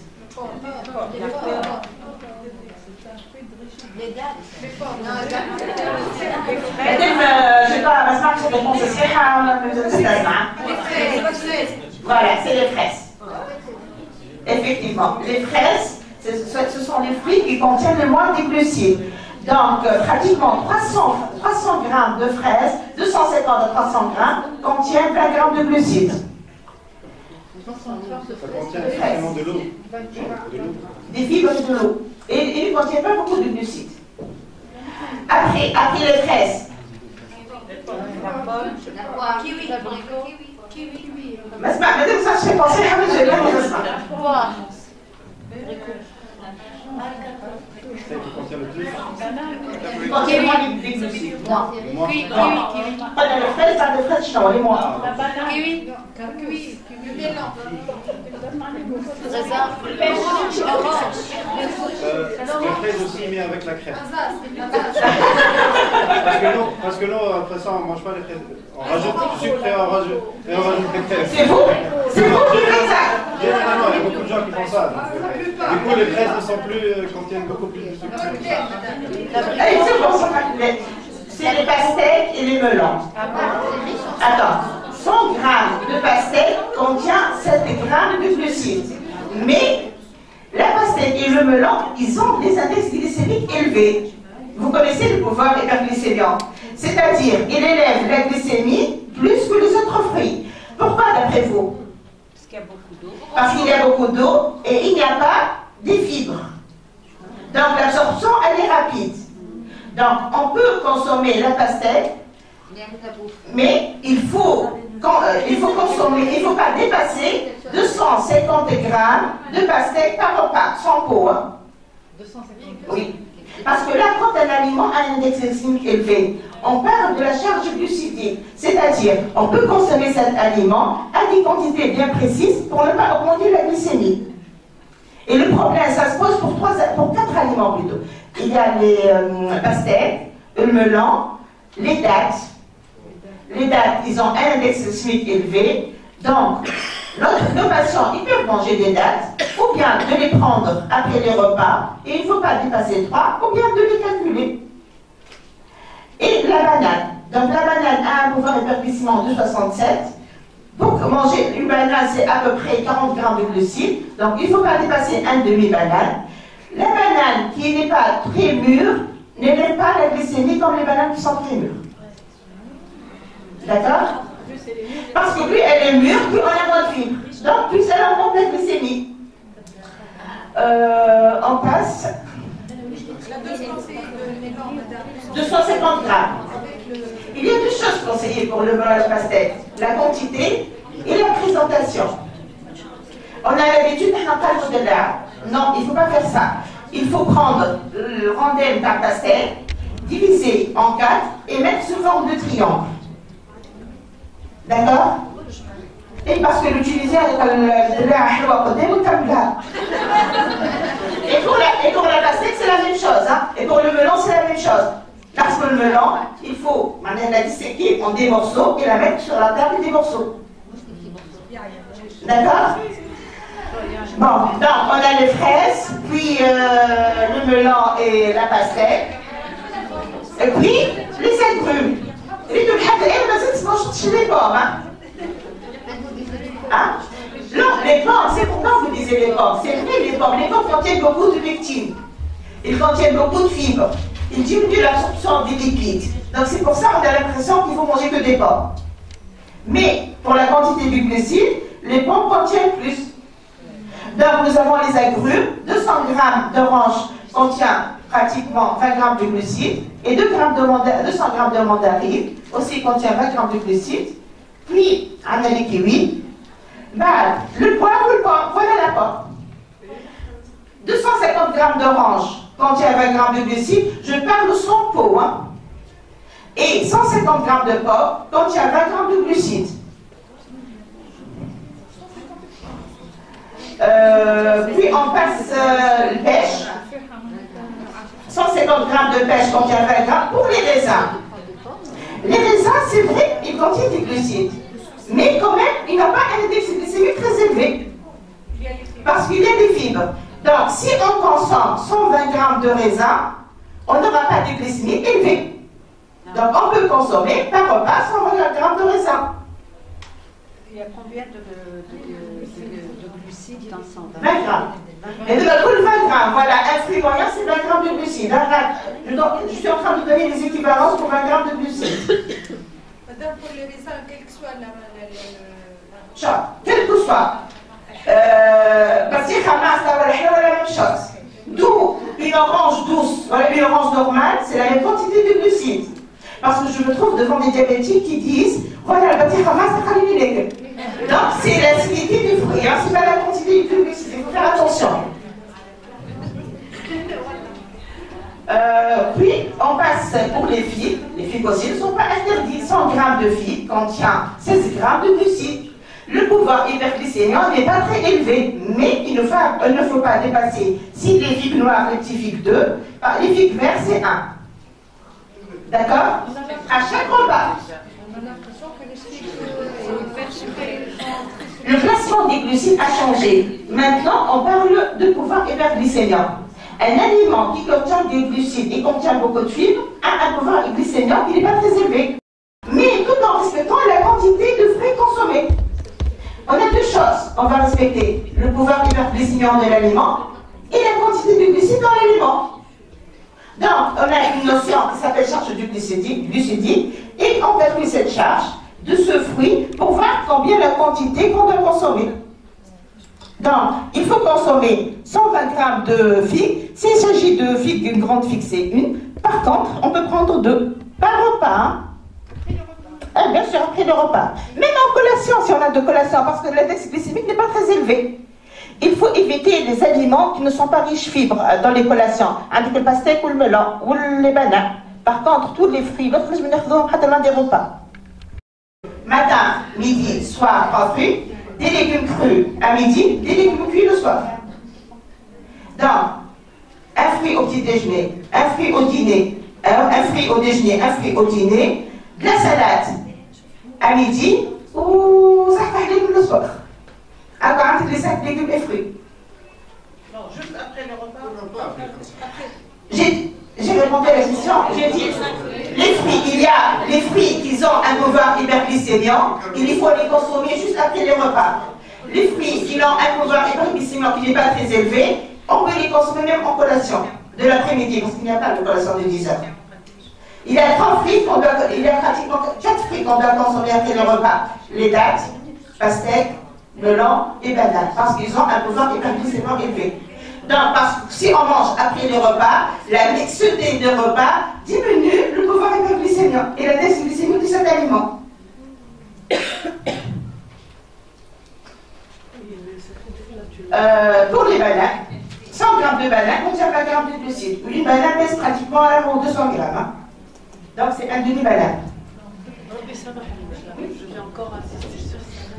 Les dates. Je sais pas, ma réponse voilà, c'est les fraises. Effectivement, les fraises, ce sont les fruits qui contiennent le moins de glucides. Donc, pratiquement 300 grammes de fraises, 250 à 300 grammes, contiennent 20 grammes de glucides. Ça contient effectivement de l'eau. Des fibres et de l'eau. Et il ne contient pas beaucoup de glucides. Après les fraises. Kiwi. Mais ça, je fais penser à je vais Celle qui contient le plus. Il contient moins de glucides. Kiwi. Pas de fraises, pas de fraises, non, les moins. Kiwi. Raisin. Les fraises aussi mis avec la crème. Parce que nous, après ça, on ne mange pas les fraises. On rajoute du sucre et on rajoute des crèmes. C'est vous qui faites ça. Généralement, il y a beaucoup de gens qui font ça. Du coup, les fraises ne sont plus, contiennent beaucoup plus de sucre. C'est les pastèques et les melons. Attends, 100 grammes de pastèque contient 7 grammes de glucides. Mais la pastèque et le melon, ils ont des index glycémiques élevés. Vous connaissez le pouvoir hyperglycémiant. C'est-à-dire, il élève la glycémie plus que les autres fruits. Pourquoi d'après vous? Parce qu'il y a beaucoup d'eau et il n'y a pas des fibres. Donc l'absorption, elle est rapide. Donc on peut consommer la pastèque, mais il faut consommer, il ne faut pas dépasser 250 grammes de pastèque par repas, sans pot. Hein. 250 grammes. Oui. Parce que là, quand un aliment a un index glycémique élevé, on parle de la charge glucidique. C'est-à-dire, on peut consommer cet aliment à des quantités bien précises pour ne pas augmenter la glycémie. Et le problème, ça se pose pour 4 aliments plutôt. Il y a les pastèques, le melon, les dattes. Les dattes, ils ont un index glycémique élevé. Donc, nos patients, ils peuvent manger des dattes, ou bien de les prendre après les repas, et il ne faut pas dépasser 3, ou bien de les calculer. Et la banane. Donc la banane a un pouvoir hyperglycémique de 67. Pour manger une banane, c'est à peu près 40 grammes de glucides. Donc il ne faut pas dépasser un demi-banane. La banane qui n'est pas très mûre n'élève pas la glycémie comme les bananes qui sont très mûres. D'accord? Parce que plus elle est mûre, plus on a moins de fibres. Donc plus elle augmente la glycémie. On passe. 250 grammes. Il y a deux choses conseillées pour le melon à la pastèque. La quantité et la présentation. On a l'habitude de de l'art. Non, il ne faut pas faire ça. Il faut prendre le rondelle d'un pastèque, diviser en 4 et mettre sous forme de triangle. D'accord? Et parce que l'utiliser avec de l'art, et pour la pastèque, c'est la même chose. Hein? Et pour le melon, c'est la même chose. Parce que le melon, il faut la disséquer en des morceaux et la mettre sur la table des morceaux. D'accord? Bon, donc on a les fraises, puis le melon et la pastèque, et puis les agrumes. Les deux les pommes. Hein? Hein? Non, les pommes, c'est pourquoi vous disiez les pommes. C'est vrai, les pommes contiennent beaucoup de lectine. Ils contiennent beaucoup de fibres. Ils diminuent l'absorption des lipides. Donc c'est pour ça qu'on a l'impression qu'il faut manger que des pommes. Mais pour la quantité du glucide, les pommes contiennent plus. Donc nous avons les agrumes. 200 grammes d'orange contient pratiquement 20 grammes de glucides. Et 200 grammes de mandarine aussi contient 20 grammes de glucides. Puis on a les kiwis. Le poivre, voilà la pomme. 250 grammes d'orange quand il y a 20 grammes de glucides, je parle sans pot, hein. Et 150 grammes de pommes quand il y a 20 grammes de glucides. Puis on passe pêche. 150 grammes de pêche quand il y a 20 grammes pour les raisins. Les raisins, c'est vrai, ils contiennent des glucides. Mais quand même, il n'a pas un index glycémique très élevé. Parce qu'il y a des fibres. Donc, si on consomme 120 grammes de raisin, on n'aura pas de glycémie élevée. Donc, on peut consommer par repas 120 grammes de raisin. Il y a combien de glucides dans 120? 20 grammes. Et de notre 20 grammes, voilà, un fruit moyen, c'est 20 grammes de glucides. Je suis en train de donner les équivalences pour 20 grammes de glucides. Madame, pour les raisins, quelle que soit quel que soit. La même chose. D'où une orange douce, voilà, une orange normale, c'est la même quantité de glucides. Parce que je me trouve devant des diabétiques qui disent voilà, le bâti ramasse, c'est pas les. Donc, c'est l'acidité du fruit, hein, c'est pas la quantité de glucides, il faut faire attention. Puis, on passe pour les fibres. Les fibres aussi ne sont pas interdites. 100 grammes de fibres contient 16 grammes de glucides. Le pouvoir hyperglycémique n'est pas très élevé, mais il ne faut pas dépasser. Si les fibres noires rectifient 2, les fibres vertes, c'est 1. D'accord? À chaque repas. Le classement des glucides a changé. Maintenant, on parle de pouvoir hyperglycémique. Un aliment qui contient des glucides et contient beaucoup de fibres a un pouvoir glycémique qui n'est pas très élevé. Mais tout en respectant la quantité de fruits consommés. On a deux choses. On va respecter le pouvoir hyperglycémique de l'aliment et la quantité de glucides dans l'aliment. Donc, on a une notion qui s'appelle charge du glucidique et on calcule cette charge de ce fruit pour voir combien la quantité qu'on doit consommer. Donc, il faut consommer 120 grammes de figues. S'il s'agit de figues, une grande figue, c'est une. Par contre, on peut prendre 2 par repas. Hein. Bien sûr, après le repas. Même en collation, si on a de collation, parce que l'index glycémique n'est pas très élevé. Il faut éviter les aliments qui ne sont pas riches fibres dans les collations. Avec le pastèque ou le melon ou les bananes. Par contre, tous les fruits, l'autre, je me dis des repas. Matin, midi, soir, 3 fruits. Des légumes crus à midi, des légumes cuits le soir. Donc, un fruit au petit déjeuner, un fruit au dîner, un fruit au déjeuner, un fruit au dîner, de la salade à midi ou ça fait des légumes le soir. Encore un petit 5 légumes et fruits. Non, juste après le repas. J'ai répondu à la question, j'ai dit les fruits, il y a les fruits qui ont un pouvoir hyperglycémique, il faut les consommer juste après les repas. Les fruits qui ont un pouvoir hyperglycémique qui n'est pas très élevé, on peut les consommer même en collation de l'après-midi, parce qu'il n'y a pas de collation de 10 heures. Il y a 3 fruits il y a pratiquement 4 fruits qu'on doit consommer après les repas. Les dattes, pastèques, melon et bananes, parce qu'ils ont un pouvoir hyperglycémique élevé. Donc, parce que si on mange après les repas, la mixité des repas diminue le pouvoir hyperglycémique et l'index glycémique de cet aliment. Pour les bananes, 100 grammes de bananes contient 20 grammes de glucides. Une banane pèse pratiquement 200 grammes. Hein. Donc, c'est un demi-banane. Je vais encore insister sur ça.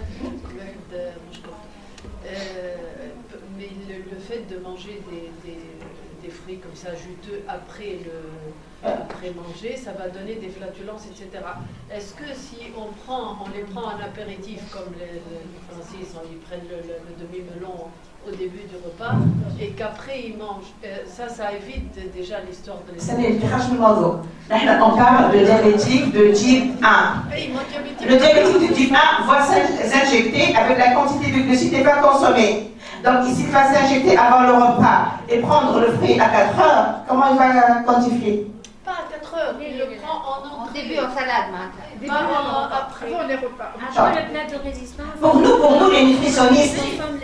Mais le fait de manger des fruits comme ça juteux après manger, ça va donner des flatulences, etc. Est-ce que si on les prend en apéritif, comme les Francis, ils prennent le demi-melon au début du repas, et qu'après ils mangent, ça évite déjà l'histoire de On parle de diabétique de type 1. Le diabétique de type 1 va s'injecter avec la quantité de glucides qu'il va consommer. Donc, s'il va s'injecter avant le repas et prendre le fruit à 4 heures, comment il va quantifier? Pas à 4 heures, il le prend en entrée. Au début, en salade, Après les repas. Après le plat de résistance. Pour nous les nutritionnistes,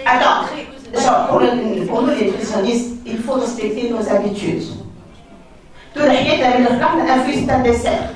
pour nous les nutritionnistes, il faut respecter nos habitudes. Tout le monde a un fruit, c'est un dessert.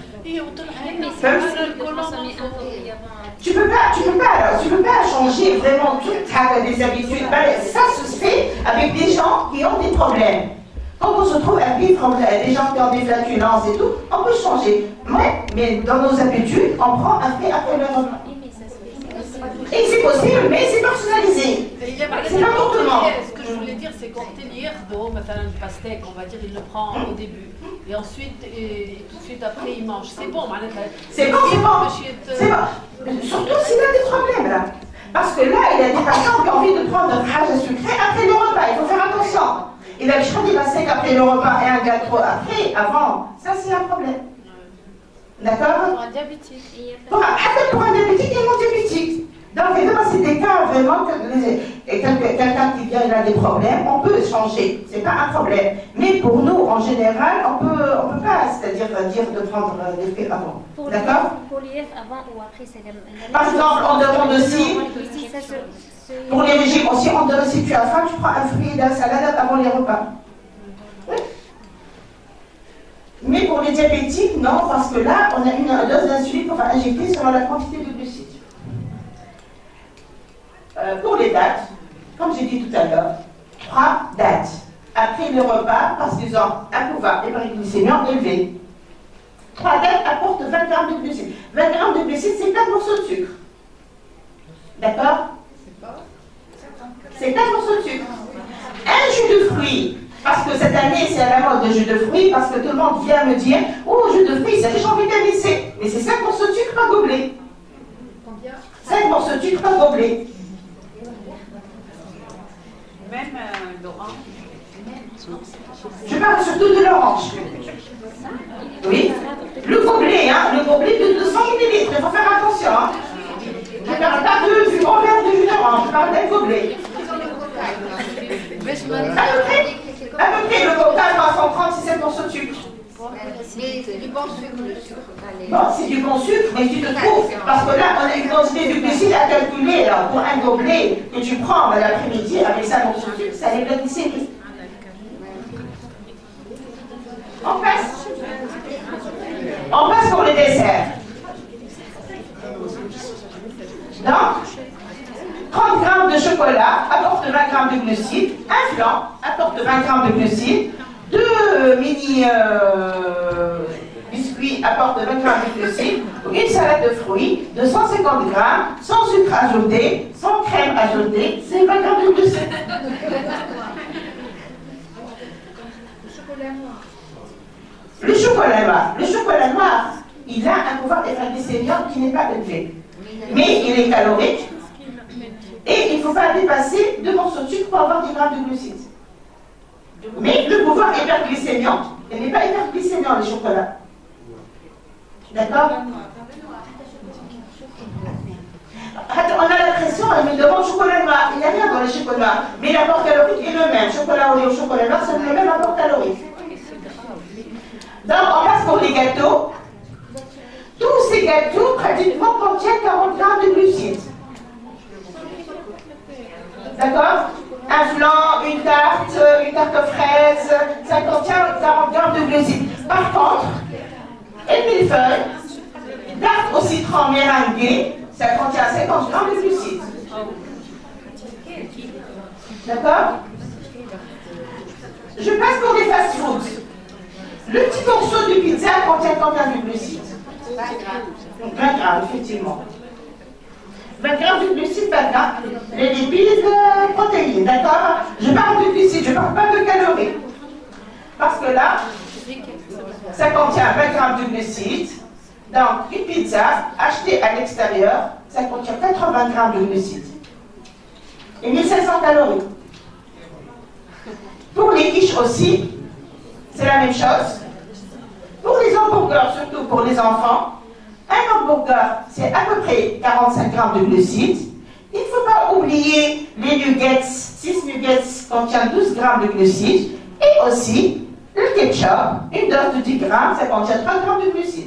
Tu peux pas changer vraiment toutes les habitudes. Ça se fait avec des gens qui ont des problèmes. Quand on se trouve à vivre comme des gens qui ont des flatulences et tout, on peut changer. Mais dans nos habitudes, on prend un fruit après le repas. Et c'est possible, mais c'est personnalisé. C'est pas pour tout le monde. Ce que je voulais dire, c'est qu'on télire, مثلا le pastèque, on va dire, il le prend au début. Et ensuite, et tout de suite après, il mange. C'est bon, c'est bon, c'est bon. C'est bon. Surtout s'il a des problèmes là. Parce que là, il y a des patients qui ont envie de prendre un rage sucré après le repas. Il faut faire attention. Il a le choix des pastèques après le repas et un gâteau après, avant. Ça, c'est un problème. D'accord? Pour un diabétique. Pour un diabétique et non diabétique. Donc, c'est des cas vraiment, quelqu'un qui vient, il a des problèmes, on peut changer, c'est pas un problème. Mais pour nous, en général, on peut pas, c'est-à-dire dire de prendre des fruits avant. D'accord? Pour l'IF avant ou après, c'est Par exemple, on demande aussi, pour les régimes aussi, on demande si tu as faim, tu prends un fruit et de la salade avant les repas. Oui. Mais pour les diabétiques, non, parce que là, on a une dose d'insuline qu'on va injecter selon la quantité de glucides. Pour les dates, comme j'ai dit tout à l'heure, 3 dates. Après le repas, parce qu'ils ont un pouvoir hyperglycémique élevé. 3 dates apportent 20 grammes de glucides. 20 grammes de glucides, c'est 4 morceaux de sucre. D'accord? C'est 4 morceaux de sucre. Un jus de fruits. Parce que cette année, c'est à la mode de jus de fruits, parce que tout le monde vient me dire « Oh, jus de fruits, c'est riche en vitamine C. » Mais c'est 5 morceaux de sucre par gobelet. Combien? 5 morceaux de sucre par gobelet. Même l'orange. Je parle surtout de l'orange. Oui. Le gobelet, le gobelet de 200 ml. Il faut faire attention. Je ne parle pas du grand verre de jus d'orange, je parle d'un gobelet. À peu près, le coca, 330, c'est 7 morceaux de sucre. Mais c'est du bon sucre, le sucre. Bon, c'est du bon sucre, mais tu te trouves, parce que là, on a une quantité de glucides à calculer. Alors, pour un gobelet que tu prends l'après-midi avec 5 morceaux de sucre, ça est la glycémie. On passe pour les desserts. Donc, 30 grammes de chocolat apporte 20 grammes de glucides. Un flan apporte 20 grammes de glucides. 2 mini biscuits apportent 20 grammes de glucides. Une salade de fruits de 150 grammes, sans sucre ajouté, sans crème ajoutée, c'est 20 grammes de glucides. Le chocolat noir, il a un pouvoir hyperglycémique qui n'est pas élevé. Mais il est calorique. Et il ne faut pas dépasser 2 morceaux de sucre pour avoir 10 grammes de glucides. Mais le pouvoir hyperglycémique, il n'est pas hyperglycémique, les chocolats. D'accord? On a l'impression, elle me demande chocolat noir. Il n'y a rien dans les chocolats noirs. Mais l'apport calorique est le même. Chocolat au lait ou chocolat noir, c'est le même apport calorique. Donc, on passe pour les gâteaux. Tous ces gâteaux, pratiquement, contiennent 40 grammes de glucides. D'accord? Un flan, une tarte aux fraises, ça contient 40 grammes de glucides. Par contre, une millefeuille, tarte au citron meringuée, ça contient 50 grammes de glucides. D'accord? Je passe pour des fast-foods. Le petit morceau de pizza contient combien de glucides? 20 grammes, effectivement. 20 grammes de glucides, 20 grammes. Les lipides, protéines, d'accord? Je parle de glucides, je ne parle pas de calories. Parce que là, ça contient 20 grammes de glucides. Donc, une pizza achetée à l'extérieur, ça contient 80 grammes de glucides. Et 1500 calories. Pour les quiches aussi, c'est la même chose. Pour les hamburgers, surtout pour les enfants, un hamburger, c'est à peu près 45 grammes de glucides. Il ne faut pas oublier les nuggets. 6 nuggets contiennent 12 grammes de glucides. Et aussi, le ketchup, une dose de 10 grammes, ça contient 30 grammes de glucides.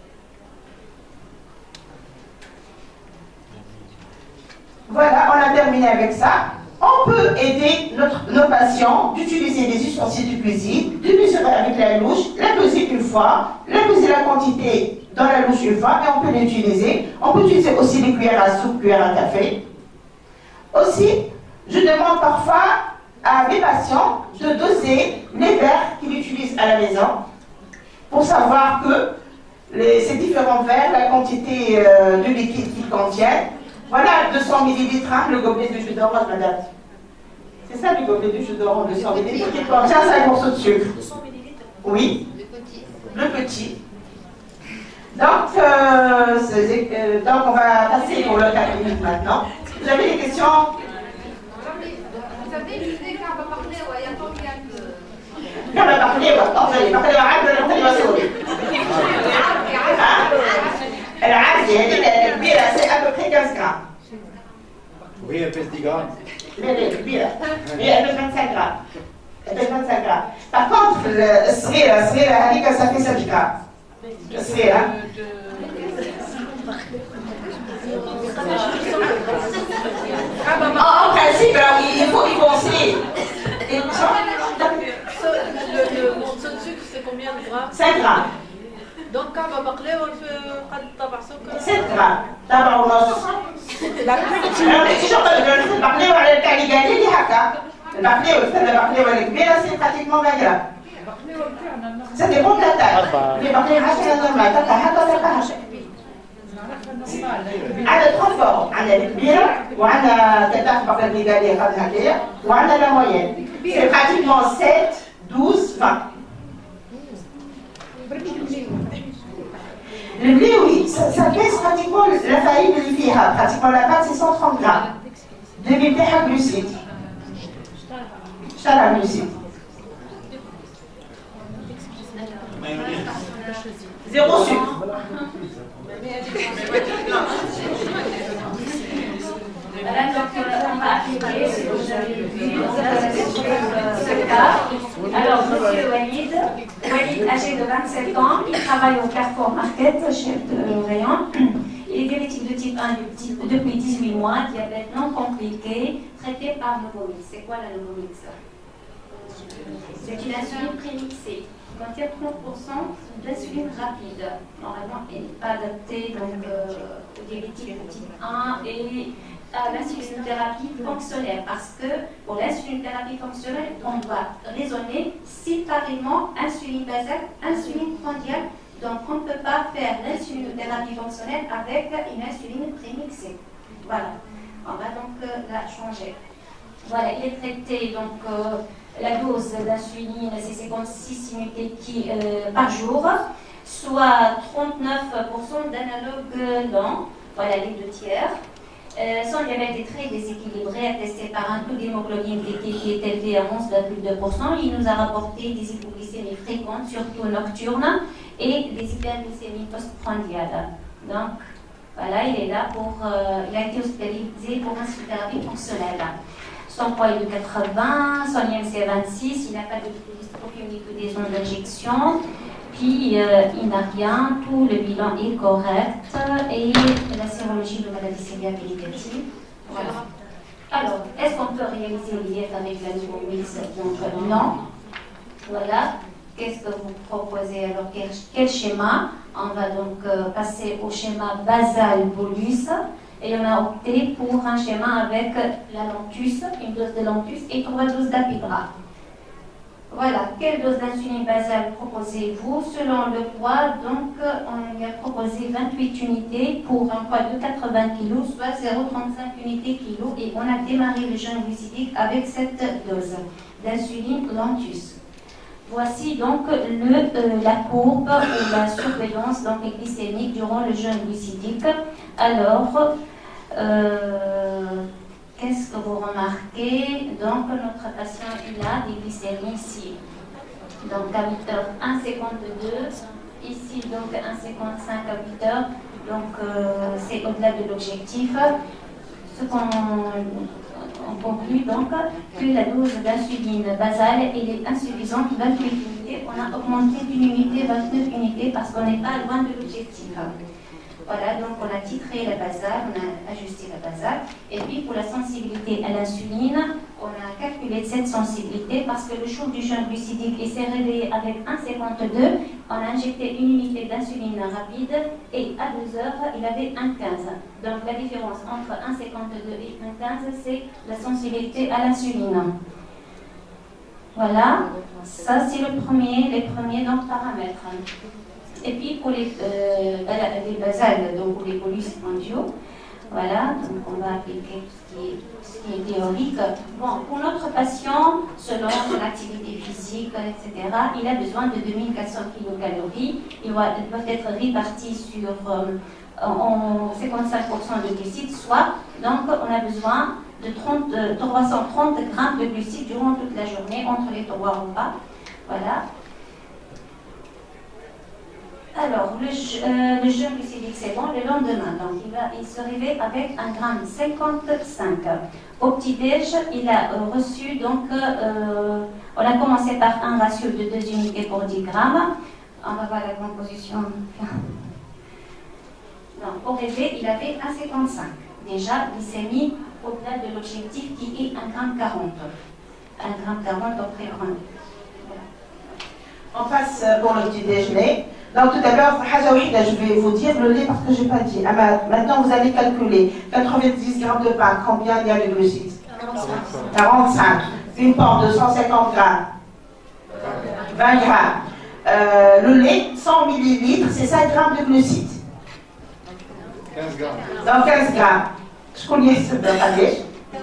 Voilà, on a terminé avec ça. On peut aider nos patients d'utiliser des ustensiles de cuisine, de mesurer avec la louche, la peser une fois, la peser la quantité dans la louche une fois, et on peut l'utiliser. On peut utiliser aussi les cuillères à soupe, cuillères à café. Aussi, je demande parfois à mes patients de doser les verres qu'ils utilisent à la maison pour savoir que ces différents verres, la quantité de liquide qu'ils contiennent. Voilà, 200 ml, le gobelet de jus d'orange, madame. C'est ça le gobelet de jus d'orange, 200 ml, qui contient 5 morceaux de sucre. 200 ml. Oui, le petit. Donc, on va passer pour le cas clinique maintenant. Vous avez des questions? Vous savez, je sais qu'on va parler, il y a combien de... On va parler, c'est à peu près 15 grammes. Oui, elle pèse 10 grammes. Oui, elle pèse 25 grammes. Elle pèse 25 grammes. Par contre, le srira, ça fait 7 grammes. Le srira. En principe, il faut y penser. Le morceau de sucre, c'est combien de grammes? 5 grammes. Donc, quand on va parler, on fait قد طبع سكر. 7 grammes. طبعا ونص. البقلاوة على تاع اللي قال لي هكا. البقلاوة الكبيرة سي براتيكمون 20 grammes. Ça dépend de la taille. Les بقلاوة 10 نورمال تلقى هكا تلقى هكا. عندنا 3 formes. عندنا الكبيرة وعندنا تلقى بقلاوة اللي قال لي قد هكايا وعندنا لا مويenne. C'est pratiquement 7, 12, 20. Le blé, oui, ça pèse pratiquement la farine اللي فيها. Pratiquement la pâte, c'est 130 grammes. 2000 تاعها glucides. اشترى glucides. Zéro sucre. Voilà, donc on va appliquer ce que vous avez vu ce cas. Alors, monsieur Walid, âgé de 27 ans, il travaille au Carrefour Market, chef de rayon. Il est diabétique de type 1 depuis 18 mois, diabète non compliqué, traité par Novomix. C'est quoi la Novomix? C'est une insuline prémixée. Il contient 30% d'insuline rapide. Normalement, elle n'est pas adaptée donc, au diabétique de type 1 et à l'insulinothérapie fonctionnelle. Parce que pour l'insulinothérapie fonctionnelle, on doit raisonner séparément insuline basale, insuline prandiale. Donc, on ne peut pas faire l'insulinothérapie fonctionnelle avec une insuline prémixée. Voilà. On va donc la changer. Voilà, il est traité donc. La dose d'insuline, c'est 56 unités par jour, soit 39% d'analogue lent, voilà les 2 tiers. Son diabète est très déséquilibré, attesté par un taux d'hémoglobine qui est élevé à 11,2%. Il nous a rapporté des hypoglycémies fréquentes, surtout nocturnes, et des hyperglycémies postprandiales. Donc, voilà, il est là pour, il a été hospitalisé pour insuline fonctionnelle. Son poids est de 80, son IMC est 26, il n'a pas de dystrophie au niveau des ondes d'injection, puis il n'a rien, tout le bilan est correct et la sérologie de maladie sévère négative. Voilà. Alors, est-ce qu'on peut réaliser l'IF avec la Novomix? Donc non. Voilà. Qu'est-ce que vous proposez? Alors, quel schéma? On va donc passer au schéma basal bolus. Et on a opté pour un schéma avec la Lantus, une dose de Lantus et 3 doses d'Apidra. Voilà, quelle dose d'insuline basale proposez-vous? Selon le poids, donc on lui a proposé 28 unités pour un poids de 80 kg, soit 0,35 unités kg, et on a démarré le jeûne glucidique avec cette dose d'insuline Lantus. Voici donc la courbe ou la surveillance donc, glycémique durant le jeûne glucidique. Alors, qu'est-ce que vous remarquez? Donc, notre patient, il a des glycémies ici. Donc, à 8h, 1,52. Ici, donc, 1,55 à 8h. Donc, c'est au-delà de l'objectif. Ce qu'on conclut donc que la dose d'insuline basale elle est insuffisante, 28 unités. On a augmenté d'une unité, 29 unités parce qu'on n'est pas loin de l'objectif. Voilà, donc on a titré la basale, on a ajusté la basale. Et puis pour la sensibilité à l'insuline, on a calculé cette sensibilité parce que le jour du jeûne glucidique, il s'est réveillé avec 1,52. On a injecté une unité d'insuline rapide et à 2 heures, il avait 1,15. Donc la différence entre 1,52 et 1,15, c'est la sensibilité à l'insuline. Voilà, ça c'est les premiers donc, paramètres. Et puis pour les basales, donc pour les polystrandiaux, voilà, donc on va appliquer ce qui est théorique. Bon, pour notre patient, selon son activité physique, etc., il a besoin de 2400 kilocalories. Il doit être réparti sur en 55% de glucides, soit, donc on a besoin de 330 grammes de glucides durant toute la journée entre les 3 repas. Voilà. Alors, le jeûne glucidique, c'est bon, le lendemain, donc il se réveille avec 1,55 g. Au petit-déj, il a reçu, donc, on a commencé par un ratio de 2 unités pour 10 grammes. On va voir la composition. Donc, au réveil, il avait 1,55 g. Déjà, glycémie au-delà de l'objectif qui est 1,40 g. 1,40 g au pré-grand. On passe pour le petit déjeuner. Donc tout d'abord, je vais vous dire le lait parce que je n'ai pas dit. Maintenant, vous allez calculer 90 grammes de pain. Combien il y a de glucides? 45. Une pomme de 150 grammes. 20 grammes. Le lait, 100 millilitres, c'est 5 grammes de glucides. 15 grammes. Donc 15 grammes. Je connais ce que 45 plus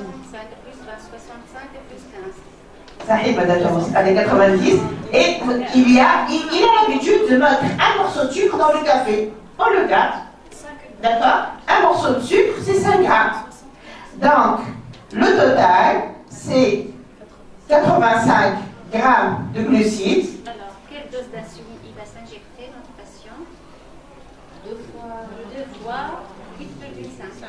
65 plus 15. Ça arrive, madame, c'est pas des 90. Et il a l'habitude de mettre un morceau de sucre dans le café. On le garde. D'accord? Un morceau de sucre, c'est 5 grammes. Donc, le total, c'est 85 grammes de glucides. Alors, quelle dose d'insuline il va s'injecter, notre patient? 2 fois 8,5.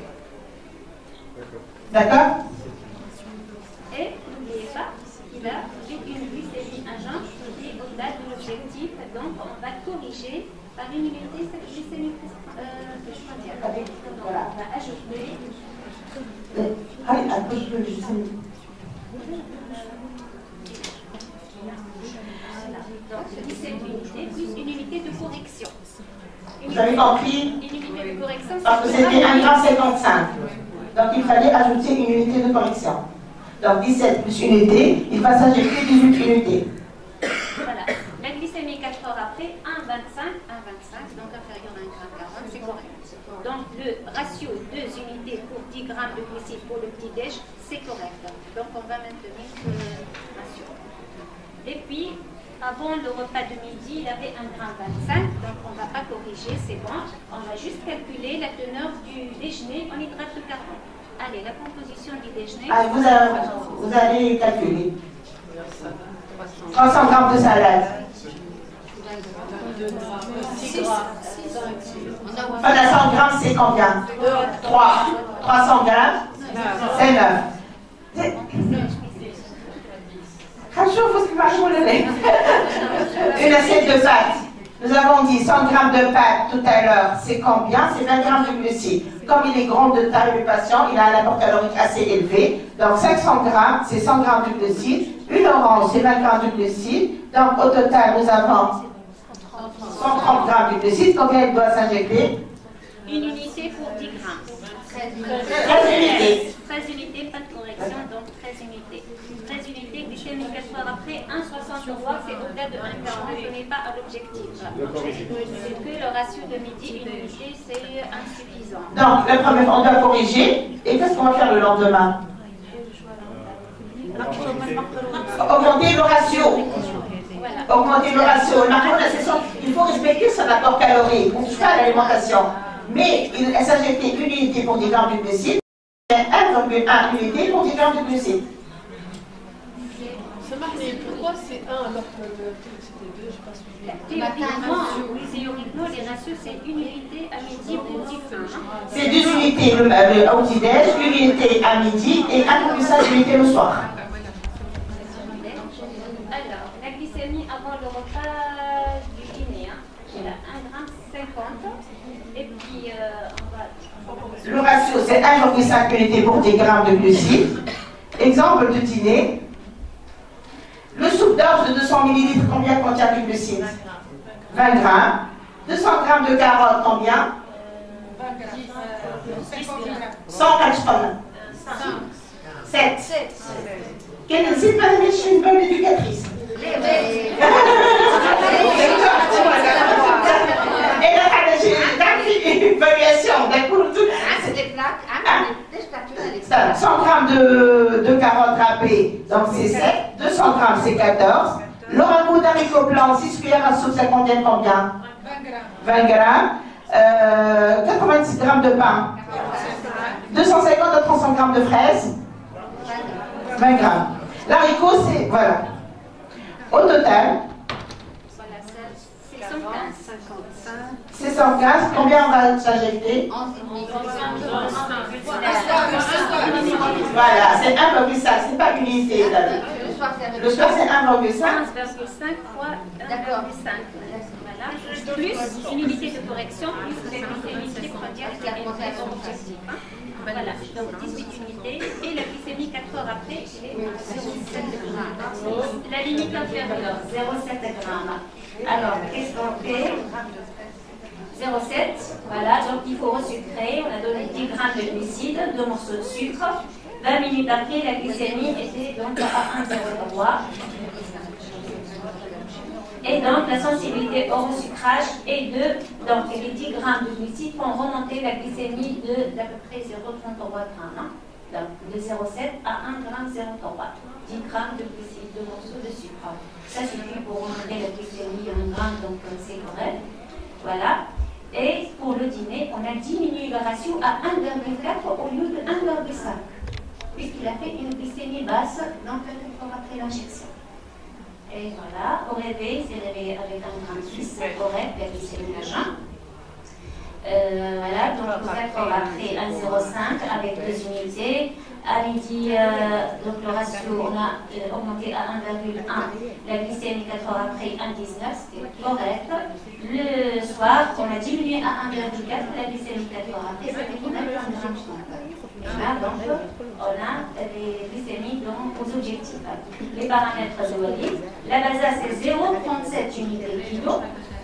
D'accord? Et n'oubliez pas qu'il a une glycémie à jeun qui est au-delà de l'objectif. Donc, on va corriger par une unité cette glycémie choisir. Voilà. On va ajouter. Allez, un peu de glycémie. Donc, 17 unités plus une unité de correction. Vous avez compris? Une unité de correction, Parce que c'était 1,55 g. Donc, il fallait ajouter une unité de correction. Donc, 17 plus unité, il va s'injecter 18 unités. Voilà. La glycémie 4 heures après, 1,25, donc inférieur à 1,40 g, c'est correct. Donc, le ratio 2 unités pour 10 grammes de glucides pour le petit-déj, c'est correct. Donc, on va maintenir ce ratio. Et puis, avant le repas de midi, il avait 1,25 g, donc on ne va pas corriger, c'est bon. On va juste calculer la teneur du déjeuner en hydrates de carbone. Allez, la composition du déjeuner. Ah, vous allez calculer. 300 grammes de salade. Enfin, la 100 grammes, c'est combien? 3. 300 grammes, c'est 9. Une assiette de pâtes. Nous avons dit 100 grammes de pâtes tout à l'heure, c'est combien? C'est 20 grammes de glucides. Comme il est grand de taille, le patient, il a un apport calorique assez élevé. Donc 500 grammes, c'est 100 grammes de glucides. Une orange, c'est 20 grammes de glucides. Donc au total, nous avons 130 grammes de glucides. Combien il doit s'injecter? Une unité pour 10 grammes. 13 unités. 13 unités, pas de correction, donc 13 unités. 13 unités, glycémie 4 heures après, 1,63, c'est au-delà de 1,40, ce n'est pas à l'objectif. C'est que le ratio de midi, une unité, c'est insuffisant. Donc, le premier, on doit corriger. Et qu'est-ce qu'on va faire le lendemain? Augmenter le ratio. Voilà. Augmenter le ratio. Il faut respecter son apport calorique, en tout cas à l'alimentation. Mais il s'injectait une unité pour 10 grammes de glucides et 1,1 unité pour 10 grammes de glucides. Ça marche, mais pourquoi c'est 1 alors que c'était 2? Je sais pas si Théoriquement, les ratios, c'est une unité à midi pour 10 grammes. C'est 2 unités au petit-déj, une unité à midi et 1,5 unité le soir. Alors, la glycémie avant le repas du dîner, elle a 1,50 g. Et puis, on va... Le ratio, c'est 1,5 unité pour 10 grammes de glucides. Exemple de dîner. Le soupe d'orge de 200 ml, combien contient de glucides? 20 grammes. 200 grammes de carottes, combien? 100 grammes. 7. كان نسيت ما نعملش une bonne éducatrice. Et là, j'ai une variation, d'accord. Ça, 100 grammes de carottes râpées, donc c'est 7. 200 grammes, c'est 14. Le ragoût d'haricots blancs, 6 cuillères à soupe, ça contient combien? 20 grammes. 90 grammes de pain. 250 à 300 grammes de fraises. 20 grammes. L'haricot, c'est... Voilà. Au total... 615. Combien on va s'injecter? Voilà, c'est 1,5. C'est pas une unité. Le soir, c'est 1,5. 15,5 fois 1,5. Voilà. Plus une unité de correction, plus la glycémie frontière qui est objectif. Voilà, donc 18 unités. Et la glycémie 4 heures après, elle est 0,7 grammes. La limite inférieure, 0,7 grammes. Alors, qu'est-ce qu'on fait? 0,7, voilà, donc il faut resucrer. On a donné 10 grammes de glucides, 2 morceaux de sucre. 20 minutes après, la glycémie était donc à 1,03. Et donc la sensibilité au resucrage est de, donc les 10 grammes de glucides font remonter la glycémie d'à peu près 0,33 grammes. Hein. Donc de 0,7 à 1,03 g. 10 grammes de glucides, 2 morceaux de sucre. Ça suffit pour remonter la glycémie 1 gramme, donc c'est correct. Voilà. Et pour le dîner, on a diminué le ratio à 1,4 au lieu de 1,5, puisqu'il a fait une glycémie basse, donc après l'injection. Et voilà, au réveil, c'est réveillé avec 1,6 g, correct, la glycémie à jeun. Voilà, donc 4 heures après 1,05 avec 2 unités. À midi, donc le ratio, on a augmenté à 1,1. La glycémie 4 heures après 1,19, c'était correct. Le soir, on a diminué à 1,4. La glycémie 4 heures après, c'était quand même 1,5. Là, donc, on a les glycémies aux objectifs. Les paramètres de Wallis. La base, c'est 0,37 unités kilo.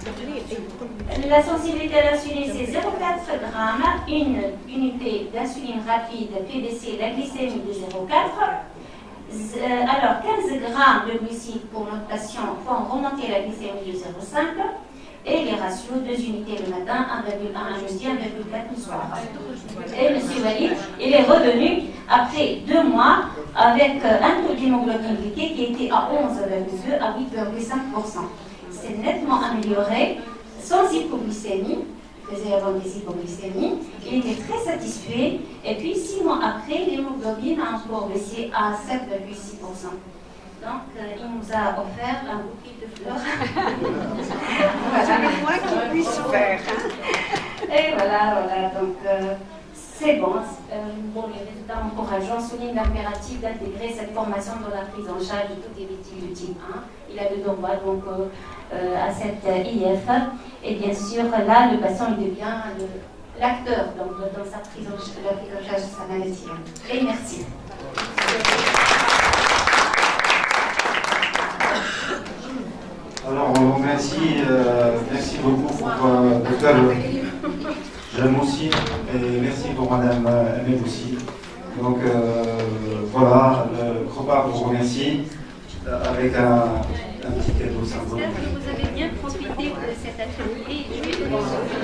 La sensibilité à l'insuline, c'est 0,4 grammes, une unité d'insuline rapide, PDC, la glycémie de 0,4. Alors, 15 grammes de glucides pour notre patient font remonter la glycémie de 0,5. Et les ratios, 2 unités le matin, 1,1 à midi, 1,4 le soir. Et M. Walid, il est revenu après 2 mois avec un taux d'hémoglobine glyquée qui était à 11,2 à 8,5%. C'est nettement amélioré, sans hypoglycémie. Il faisait avant des hypoglycémies. Il était très satisfait. Et puis 6 mois après, l'hémoglobine a encore baissé à 7,6%. Donc, il nous a offert un bouquet de fleurs. Voilà, le moins qu'il puisse faire. Et voilà, donc c'est bon. Bon, les résultats encourageants soulignent l'impératif d'intégrer cette formation dans la prise en charge de toutes les victimes de type 1. Il a de devoir donc à cette IF. Et bien sûr, là, le patient il devient l'acteur dans sa prise en charge de sa maladie. Et merci. Alors, merci beaucoup pour docteur Jamoussi et merci pour Madame Medoussi. Donc voilà, le repas vous remercie avec un petit cadeau symbolique. J'espère que vous avez bien profité de cet atelier.